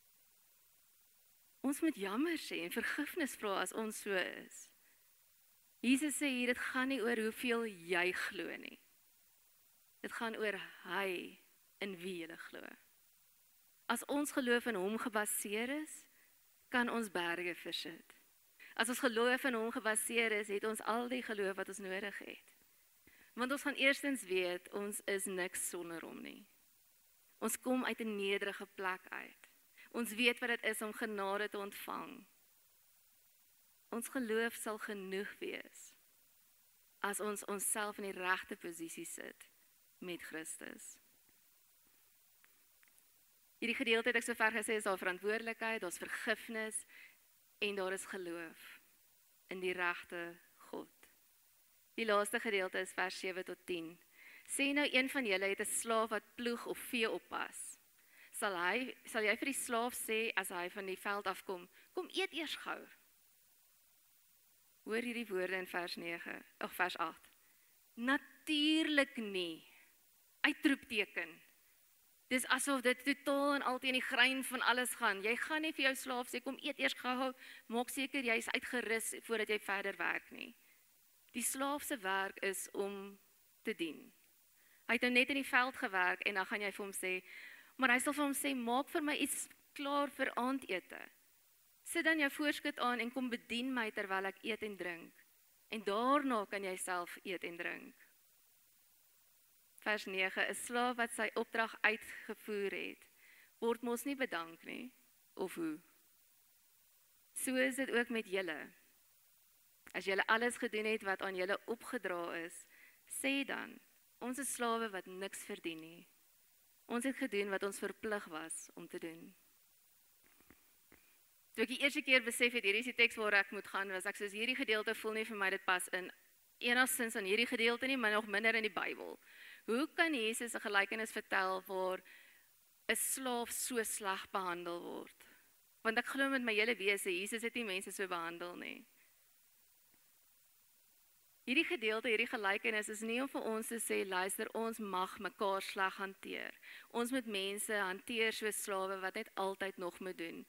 Ons moet jammer sê en vergifnis vra as ons so is. Jesus sê hier, dit gaan nie oor hoeveel jy glo nie. Dit gaan oor hy in wie jy glo. As ons geloof in hom gebaseer is, kan ons berge versit. As ons geloof in hom gebaseer is, het ons al die geloof wat ons nodig het. Want ons gaan eerstens weet, ons is niks sonder hom nie. Ons kom uit 'n nederige plek uit. Ons weet wat dit is om genade te ontvang. Ons geloof sal genoeg wees as ons onsself in die regte posisie sit met Christus. Hierdie gedeelte het ek sover gesê is daar verantwoordelikheid, daar's vergifnis en daar is geloof in die regte God. Die laaste gedeelte is vers sewe tot tien. Sê nou een van julle het 'n slaaf wat ploeg of vee oppas. Sal hy sal jy vir die slaaf sê as hy van die veld afkom, kom eet eers gou. Hoor hierdie woorde in vers nege, of vers agt. Natuurlik nie. Uitroepteken. Dis asof dit totaal en al teen die grein van alles gaan. Jy gaan nie vir jou slaaf sê, kom eet eers gou, maak seker jy is uitgerus voordat jy verder werk nie. Die slaaf se werk is om te dien. Hy het nou net in die veld gewerk en dan gaan jy vir hom sê, maar hy sal vir hom sê, maak vir my iets klaar vir aandete. Sit dan jou voorskot aan en kom bedien my terwyl ek eet en drink. En daarna kan jy self eet en drink. Vers nege, 'n slaaf wat sy opdrag uitgevoer het, word mos nie bedank nie, of hoe? So is dit ook met julle. As julle alles gedoen het wat aan julle opgedra is, sê dan, ons is slawe wat niks verdien nie. Ons het gedoen wat ons verplig was om te doen. Toe ek die eerste keer besef het, hierdie is die teks waar ek moet gaan, was ek soos hierdie gedeelte voel nie vir my dit pas in enigstens aan hierdie gedeelte nie, maar nog minder in die Bybel. Hoe kan Jesus 'n gelykenis vertel waar 'n slaaf so sleg behandel word? Want ek glo met my hele wese, Jesus het nie mense so behandel nie. Hierdie gedeelte, hierdie gelykenis is nie om vir ons te sê, luister, ons mag mekaar sleg hanteer. Ons moet mense hanteer soos slawe wat net altyd nog moet doen.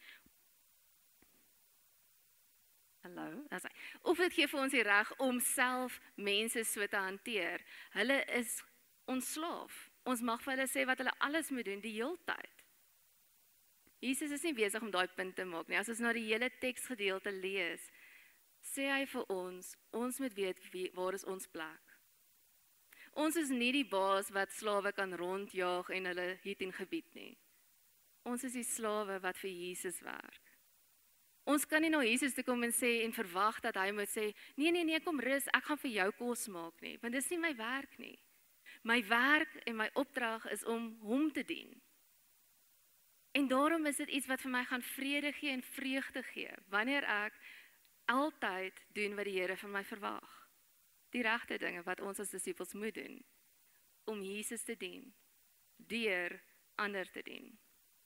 Hallo, as hy. Of dit gee vir ons die reg om self mense so te hanteer. Hulle is ons slaaf. Ons mag vir hulle sê wat hulle alles moet doen die hele tyd. Jesus is nie besig om daai punt te maak nie. As ons na die hele teksgedeelte lees, sê hy vir ons, ons moet weet wie, waar is ons plek. Ons is nie die baas wat slawe kan rondjaag en hulle hier in gebied nie. Ons is die slawe wat vir Jesus werk. Ons kan nie na Jesus toe kom en sê en verwag dat hy moet sê, nee, nee, nee, kom rus, ek gaan vir jou kos maak nie, want dis nie my werk nie. My werk en my opdrag is om hom te dien. En daarom is dit iets wat vir my gaan vrede gee en vreugde gee, wanneer ek altyd doen wat die Here van my verwag. Die regte dinge wat ons as disippels moet doen, om Jesus te dien, deur ander te dien.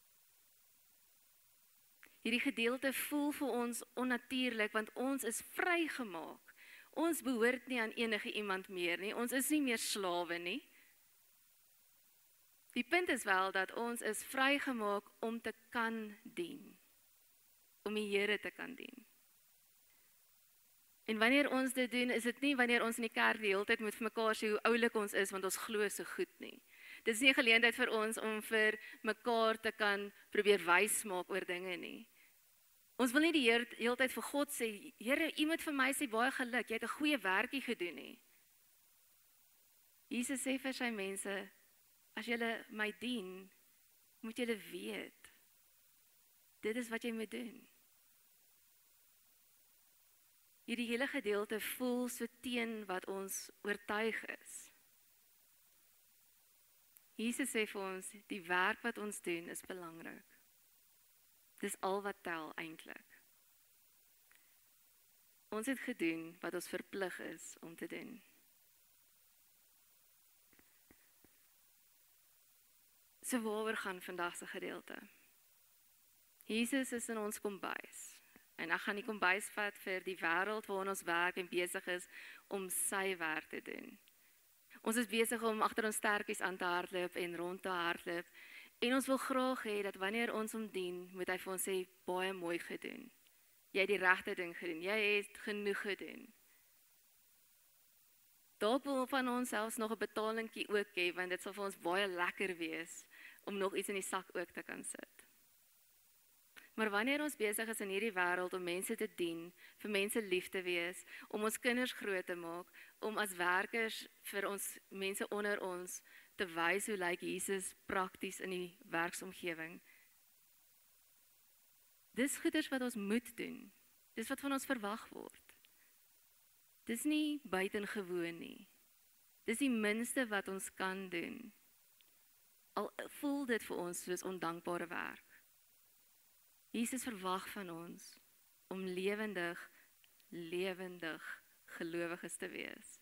Hierdie gedeelte voel vir ons onnatuurlik, want ons is vrygemaak. Ons behoort nie aan enige iemand meer nie, ons is nie meer slawe nie. Die punt is wel dat ons is vrygemaak om te kan dien. Om die Here te kan dien. En wanneer ons dit doen, is dit nie wanneer ons in die kerk die hele tyd moet vir mekaar sê hoe oulik ons is, want ons glo so goed nie. Dit is nie 'n geleentheid vir ons om vir mekaar te kan probeer wys maak oor dinge nie. Ons wil nie die hele, hele tyd vir God sê, Here, U moet vir my sê baie geluk, jy het 'n goeie werkie gedoen nie. Jesus sê vir sy mense, as julle my dien, moet julle weet, dit is wat jy moet doen. Hierdie hele gedeelte voel so teen wat ons oortuig is. Jesus sê vir ons, die werk wat ons doen is belangrik. Dis al wat tel eintlik. Ons het gedoen wat ons verplig is om te doen. So waaroor gaan vandag se gedeelte? Jesus is in ons kombuis. En ek gaan die kombuis vat vir die wêreld waarin ons werk en besig is om sy werk te doen. Ons is besig om agter ons sterkies aan te hardloop en rond te hardloop. En ons wil graag hê dat wanneer ons hom dien, moet hy vir ons sê, baie mooi gedoen. Jy het die regte ding gedoen. Jy het genoeg gedoen. Dalk wil van ons selfs nog 'n betalingkie ook hê, want dit sal vir ons baie lekker wees om nog iets in die sak ook te kan sit. Maar wanneer ons besig is in hierdie wêreld om mense te dien, vir mense lief te wees, om ons kinders groot te maak, om as werkers vir ons mense onder ons te wys hoe lyk Jesus prakties in die werksomgewing. Dis goeders wat ons moet doen. Dis wat van ons verwag word. Dis nie buitengewoon nie. Dis die minste wat ons kan doen. Al voel dit vir ons soos ondankbare werk. Jesus verwag van ons om lewendig, lewendig gelowiges te wees.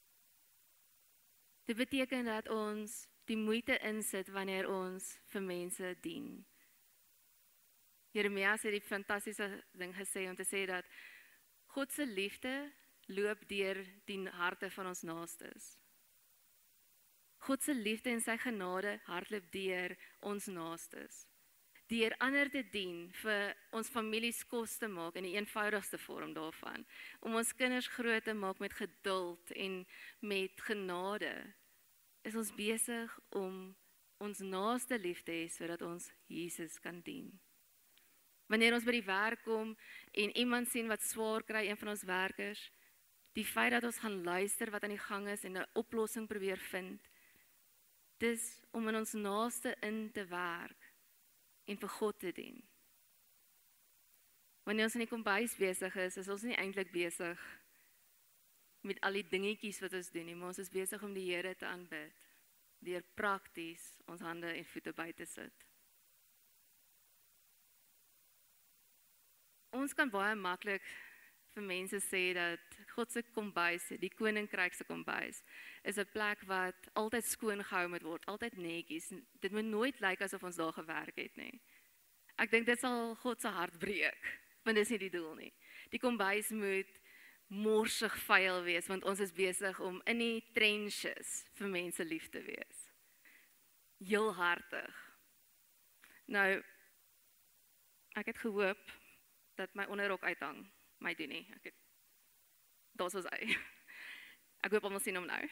Dit beteken dat ons die moeite insit wanneer ons vir mense dien. Jeremia het die fantastiese ding gesê om te sê dat God se liefde loop deur die harte van ons naastes. God se liefde en sy genade hardloop deur ons naastes. Deur ander te dien, vir ons families kos te maak in die eenvoudigste vorm daarvan, om ons kinders groot te maak met geduld en met genade, is ons besig om ons naaste lief te hê sodat ons Jesus kan dien. Wanneer ons by die werk kom en iemand sien wat swaar kry, een van ons werkers, die feit dat ons gaan luister wat aan die gang is en 'n oplossing probeer vind, dis om in ons naaste in te werk en vir God te dien. Wanneer ons in die kombuis besig is, is ons nie eintlik besig met al die dingetjies wat ons doen nie, maar ons is besig om die Here te aanbid, deur prakties ons hande en voete by te sit. Ons kan baie maklik vir mense sê dat God se kombuis, die koninkryk se kombuis, is 'n plek wat altyd skoon gehou moet word, altyd netjies. Dit moet nooit lyk asof ons daar gewerk het nie. Ek dink dit sal God se hart breek, want dis nie die doel nie. Die kombuis moet morsig vuil wees, want ons is besig om in die trenches vir mense lief te wees. Heel hartig. Nou, ek het gehoop dat my onderrok uithang. My doen nie. Ek het, daar was hy. Ek hoop almal sien hom nou.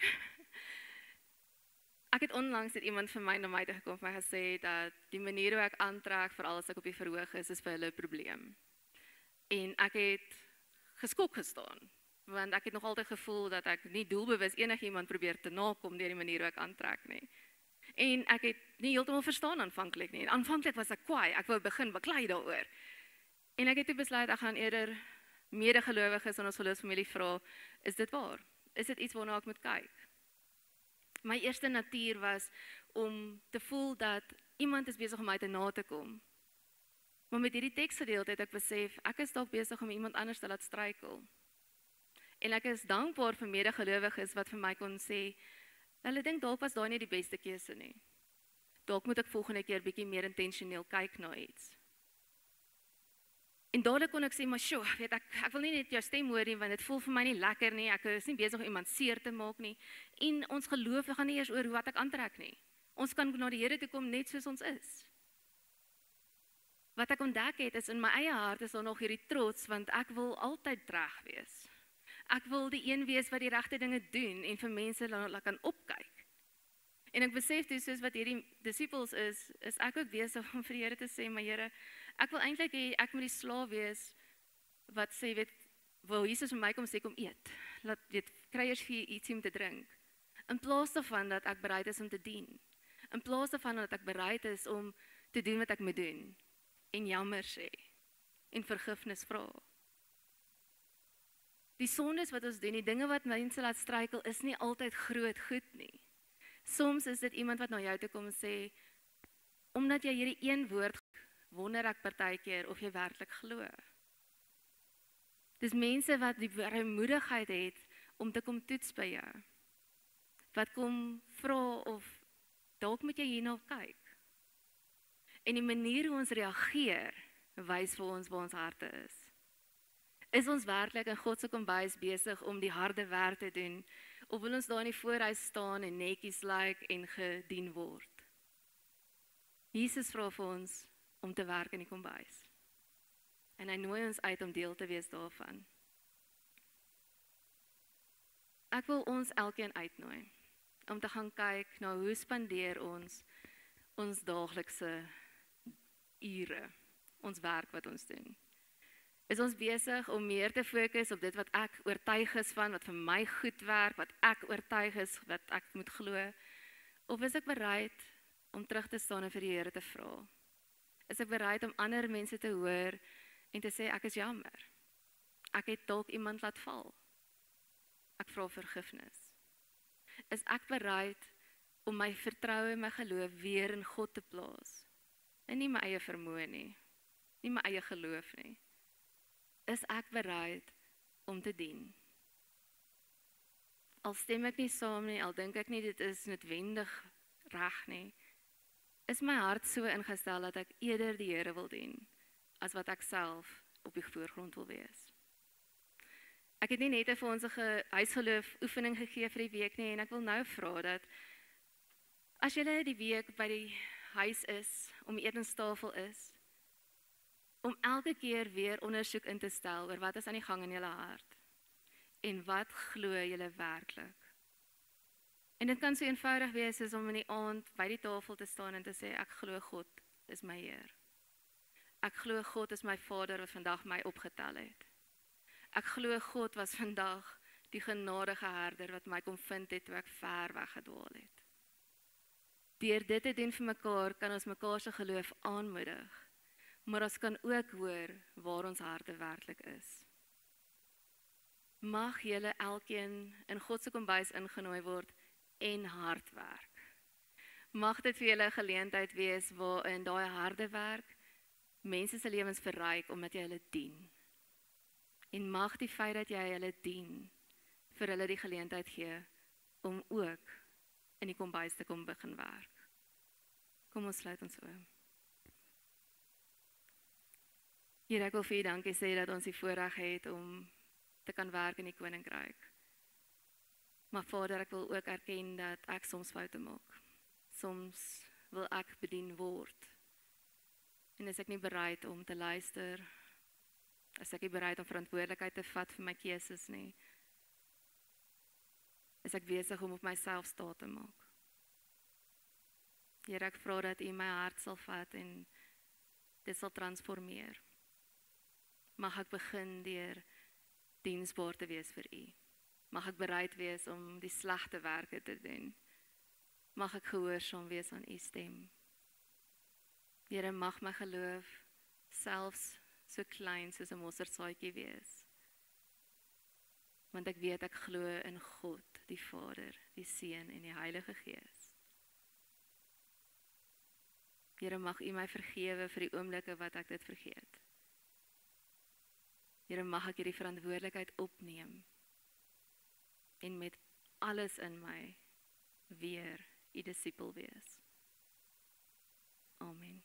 Ek het onlangs het iemand vir my na my toe gekom vir my gesê dat die manier hoe ek aantrek, veral as ek op die verhoog is, is vir hulle 'n probleem. En ek het geskok gestaan, want ek het nog altyd gevoel dat ek nie doelbewus enigiemand probeer te nakom deur die manier hoe ek aantrek nie. En ek het nie heeltemal verstaan aanvanklik nie. Aanvanklik was ek kwaai, ek wou begin beklei daaroor. En ek het toe besluit ek gaan eerder medegelowiges in ons geloofsfamilie vra, is dit waar? Is dit iets waarna ek moet kyk? My eerste natuur was om te voel dat iemand is besig om my te na te kom. Maar met hierdie teksgedeelte het ek besef, ek is dalk besig om iemand anders te laat struikel. En ek is dankbaar vir medegelowiges wat vir my kon sê, hulle dink dalk was daai nie die beste keuse nie. Dalk moet ek volgende keer bietjie meer intentioneel kyk na iets. En dadelik kon ek sê, maar sjoe, weet ek, ek wil nie net jou stem hoor nie, want dit voel vir my nie lekker nie, ek is nie besig om iemand seer te maak nie, en ons geloof gaan nie eers oor hoe wat ek aantrek nie. Ons kan na die Here toe kom net soos ons is. Wat ek ontdek het, is in my eie hart is daar nog hierdie trots, want ek wil altyd reg wees. Ek wil die een wees wat die regte dinge doen en vir mense laat kan opkyk. En ek besef toe, soos wat hierdie disippels is, is ek ook besig om vir die Here te sê, maar Here, ek wil eintlik hê ek moet die slaaf wees wat sê, weet, wil Jesus vir my kom sê, kom eet. Laat weet, kry eers vir ietsie om te drink. In plaas daarvan dat ek bereid is om te dien. In plaas daarvan dat ek bereid is om te doen wat ek moet doen. En jammer sê. En vergifnis vra. Die sondes wat ons doen, die dinge wat mense laat struikel, is nie altyd groot goed nie. Soms is dit iemand wat na jou toe kom en sê, omdat jy hierdie een woord, wonder ek partykeer of jy werklik glo. Dis mense wat die vrymoedigheid het om te kom toets by jou. Wat kom vra of dalk moet jy hierna kyk. En die manier hoe ons reageer, wys vir ons waar ons harte is. Is ons werklik in God se kombuis besig om die harde werk te doen, of wil ons daar in die voorhuis staan en netjies lyk en gedien word? Jesus vra vir ons om te werk in die kombuis. En hy nooi ons uit om deel te wees daarvan. Ek wil ons elkeen uitnooi om te gaan kyk na hoe spandeer ons ons daaglikse ure, ons werk wat ons doen. Is ons besig om meer te fokus op dit wat ek oortuig is van, wat vir my goed werk, wat ek oortuig is, wat ek moet glo? Of is ek bereid om terug te staan en vir die Here te vra? Is ek bereid om ander mense te hoor en te sê, ek is jammer. Ek het dalk iemand laat val. Ek vra vergifnis. Is ek bereid om my vertroue en my geloof weer in God te plaas? En nie my eie vermoë nie, nie my eie geloof nie. Is ek bereid om te dien? Al stem ek nie saam nie, al dink ek nie dit is noodwendig reg nie, is my hart so ingestel dat ek eerder die Here wil dien, as wat ek self op die voorgrond wil wees. Ek het nie net vir ons 'n huisgeloof oefening gegee vir die week nie, en ek wil nou vra dat, as julle die week by die huis is, om die etenstafel is, om elke keer weer ondersoek in te stel oor wat is aan die gang in julle hart, en wat glo julle werklik. En dit kan so eenvoudig wees as om in die aand by die tafel te staan en te sê, ek glo God is my Heer. Ek glo God is my Vader wat vandag my opgetel het. Ek glo God was vandag die genadige herder wat my kom vind het toe ek ver weggedwaal het. Deur dit te doen vir mekaar kan ons mekaar se geloof aanmoedig, maar ons kan ook hoor waar ons harte werklik is. Mag julle elkeen in God se kombuis ingenooi word en hard werk. Mag dit vir julle 'n geleentheid wees waarin daai harde werk mense se lewens verryk omdat jy hulle dien. En mag die feit dat jy hulle dien vir hulle die geleentheid gee om ook in die kombuis te kom begin werk. Kom ons sluit ons oë. Here, ek wil vir U dankie sê dat ons die voorreg het om te kan werk in die koninkryk. Maar Vader, ek wil ook erken dat ek soms foute maak. Soms wil ek bedien word. En is ek nie bereid om te luister, is ek nie bereid om verantwoordelikheid te vat vir my keuses nie, is ek besig om op myself staat te maak. Here, ek vra dat U my hart sal vat en dit sal transformeer. Mag ek begin deur diensbaar te wees vir U. Mag ek bereid wees om die slegte werke te doen. Mag ek gehoorsaam wees aan U stem. Here, mag my geloof selfs so klein soos 'n mosterdsaadjie wees. Want ek weet ek glo in God, die Vader, die Seun en die Heilige Gees. Here, mag U my vergewe vir die oomblikke wat ek dit vergeet. Here, mag ek hierdie verantwoordelikheid opneem en met alles in my weer U disipel wees. Amen.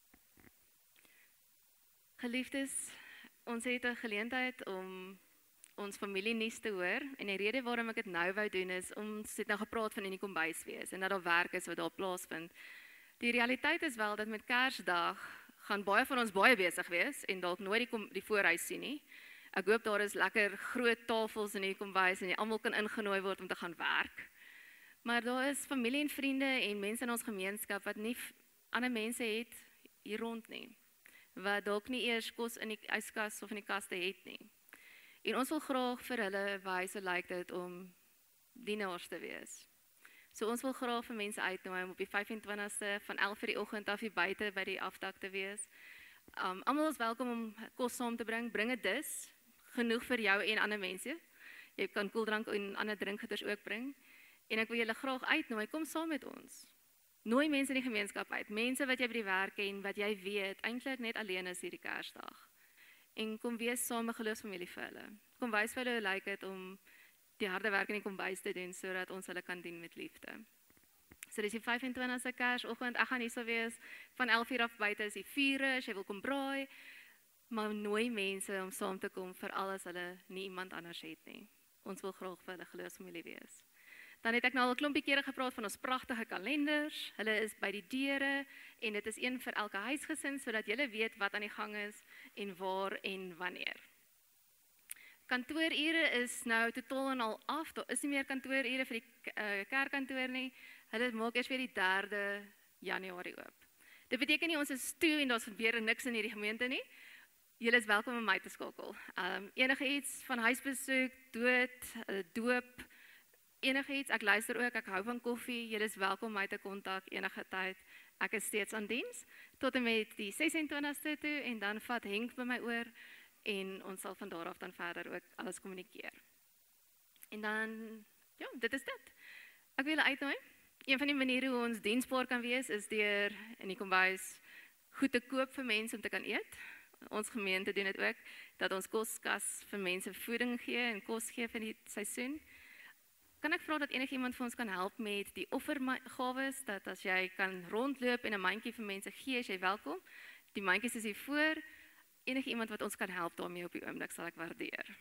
Geliefdes, ons het 'n geleentheid om ons familienuus te hoor en die rede waarom ek dit nou wou doen is ons het nou gepraat van in die kombuis wees en dat daar werk is wat daar plaasvind. Die realiteit is wel dat met Kersdag gaan baie van ons baie besig wees en dalk nooit die, kom, die voorhuis sien nie. Ek hoop daar is lekker groot tafels in die kombuis en jy almal kan ingenooi word om te gaan werk. Maar daar is familie en vriende en mense in ons gemeenskap wat nie ander mense het hier rond nie. Wat dalk nie eers kos in die yskas of in die kaste het nie. En ons wil graag vir hulle wys hoe lyk dit om dienaars te wees. So ons wil graag vir mense uitnooi om op die vyf-en-twintigste van elf uur die oggend af hier buite by die afdak te wees. Um, almal is welkom om kos saam te bring. Bring 'n dis, genoeg vir jou en ander mense. Jy kan koeldrank en ander drinkgoeders ook bring. En ek wil julle graag uitnooi, kom saam met ons. Nooi mense in die gemeenskap uit, mense wat jy by die werk ken, wat jy weet, eintlik net alleen is hierdie Kersdag. En kom wees saam met geloofsfamilie vir hulle. Kom wys vir hulle hoe lyk dit om die harde werk in die kombuis te doen, sodat ons hulle kan dien met liefde. So dis die vyf-en-twintigste Kersoggend, ek gaan hier sal wees, van elf uur af buite is die vure, as jy wil kom braai, maar nooi mense om saam te kom, veral as hulle nie iemand anders het nie. Ons wil graag vir hulle geloofsfamilie wees. Dan het ek nou al 'n klompie kere gepraat van ons pragtige kalenders. Hulle is by die deure en dit is een vir elke huisgesin sodat julle weet wat aan die gang is en waar en wanneer. Kantoorure is nou totaal en al af. Daar is nie meer kantoorure vir die uh, kerkkantoor nie. Hulle maak eers weer die derde Januarie oop. Dit beteken nie ons is toe en daar's gebeur niks in hierdie gemeente nie. Julle is welkom om my te skakel. Um, enige iets van huisbesoek, dood, uh, doop, enige iets, ek luister ook, ek hou van koffie, julle is welkom my te kontak enige tyd, ek is steeds aan diens, tot en met die ses-en-twintigste toe, en dan vat Henk by my oor, en ons sal van daar af dan verder ook alles kommunikeer. En dan, ja, dit is dit. Ek wil julle uitnooi, een van die maniere hoe ons diensbaar kan wees, is deur in die kombuis goed te koop vir mense om te kan eet. Ons gemeente doen dit ook, dat ons koskas vir mense voeding gee, en kos gee vir die seisoen. Kan ek vra dat enigiemand vir ons kan help met die offergawes, dat as jy kan rondloop en 'n mandjie vir mense gee, is jy welkom. Die mandjies is hier voor. Enige iemand wat ons kan help daarmee op die oomblik sal ek waardeer.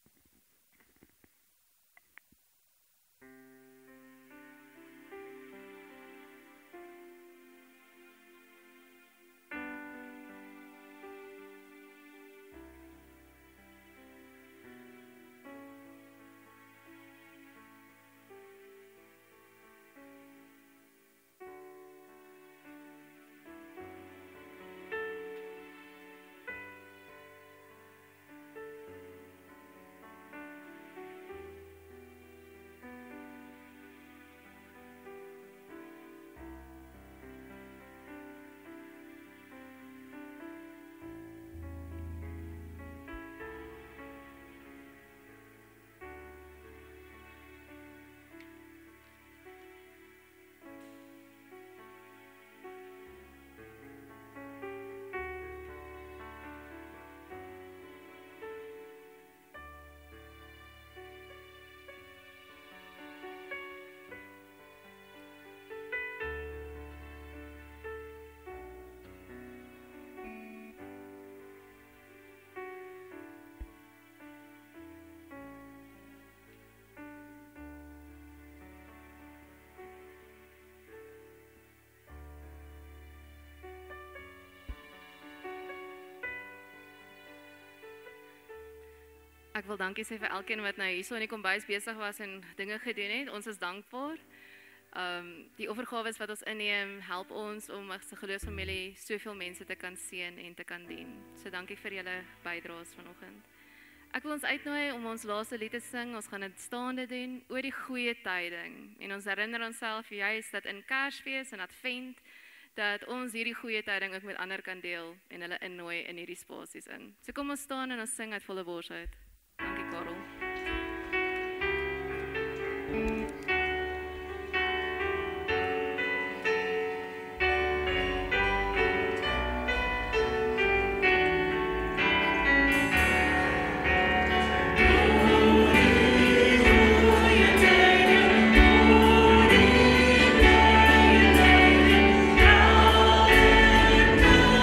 Ek wil dankie sê vir elkeen wat nou hierso in die kombuis besig was en dinge gedoen het. Ons is dankbaar. Um, die offergawes wat ons inneem, help ons om as 'n geloofsfamilie soveel mense te kan seën en te kan dien. So dankie vir julle bydraes vanoggend. Ek wil ons uitnooi om ons laaste lied te sing. Ons gaan dit staande doen oor die goeie tyding. En ons herinner onsself juist dat in Kersfees en Advent dat ons hierdie goeie tyding ook met ander kan deel en hulle innooi in hierdie spasies in. So kom ons staan en ons sing uit volle bors uit. Dankie Karel.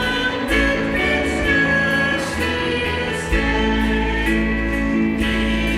Thank you.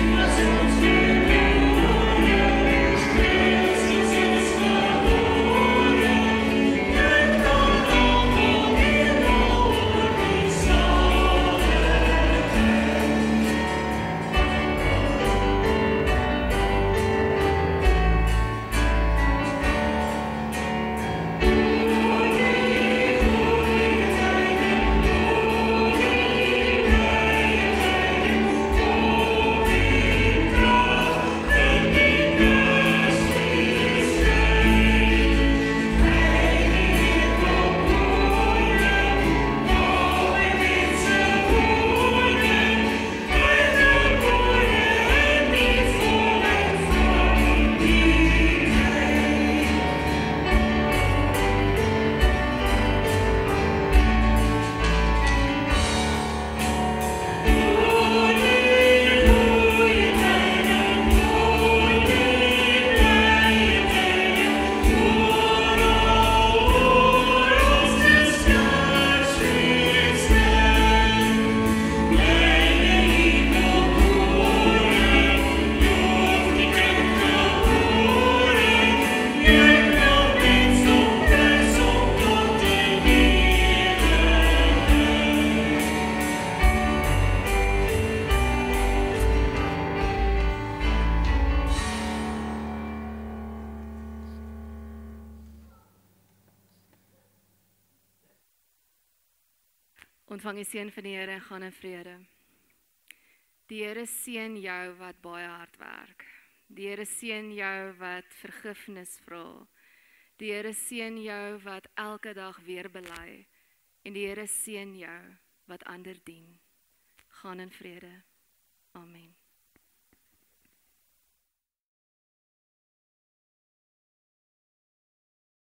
Ontvang die seën van die Here en gaan in vrede. Die Here seën jou wat baie hard werk. Die Here seën jou wat vergifnis vra. Die Here seën jou wat elke dag weer bely. En die Here seën jou wat ander dien. Gaan in vrede. Amen.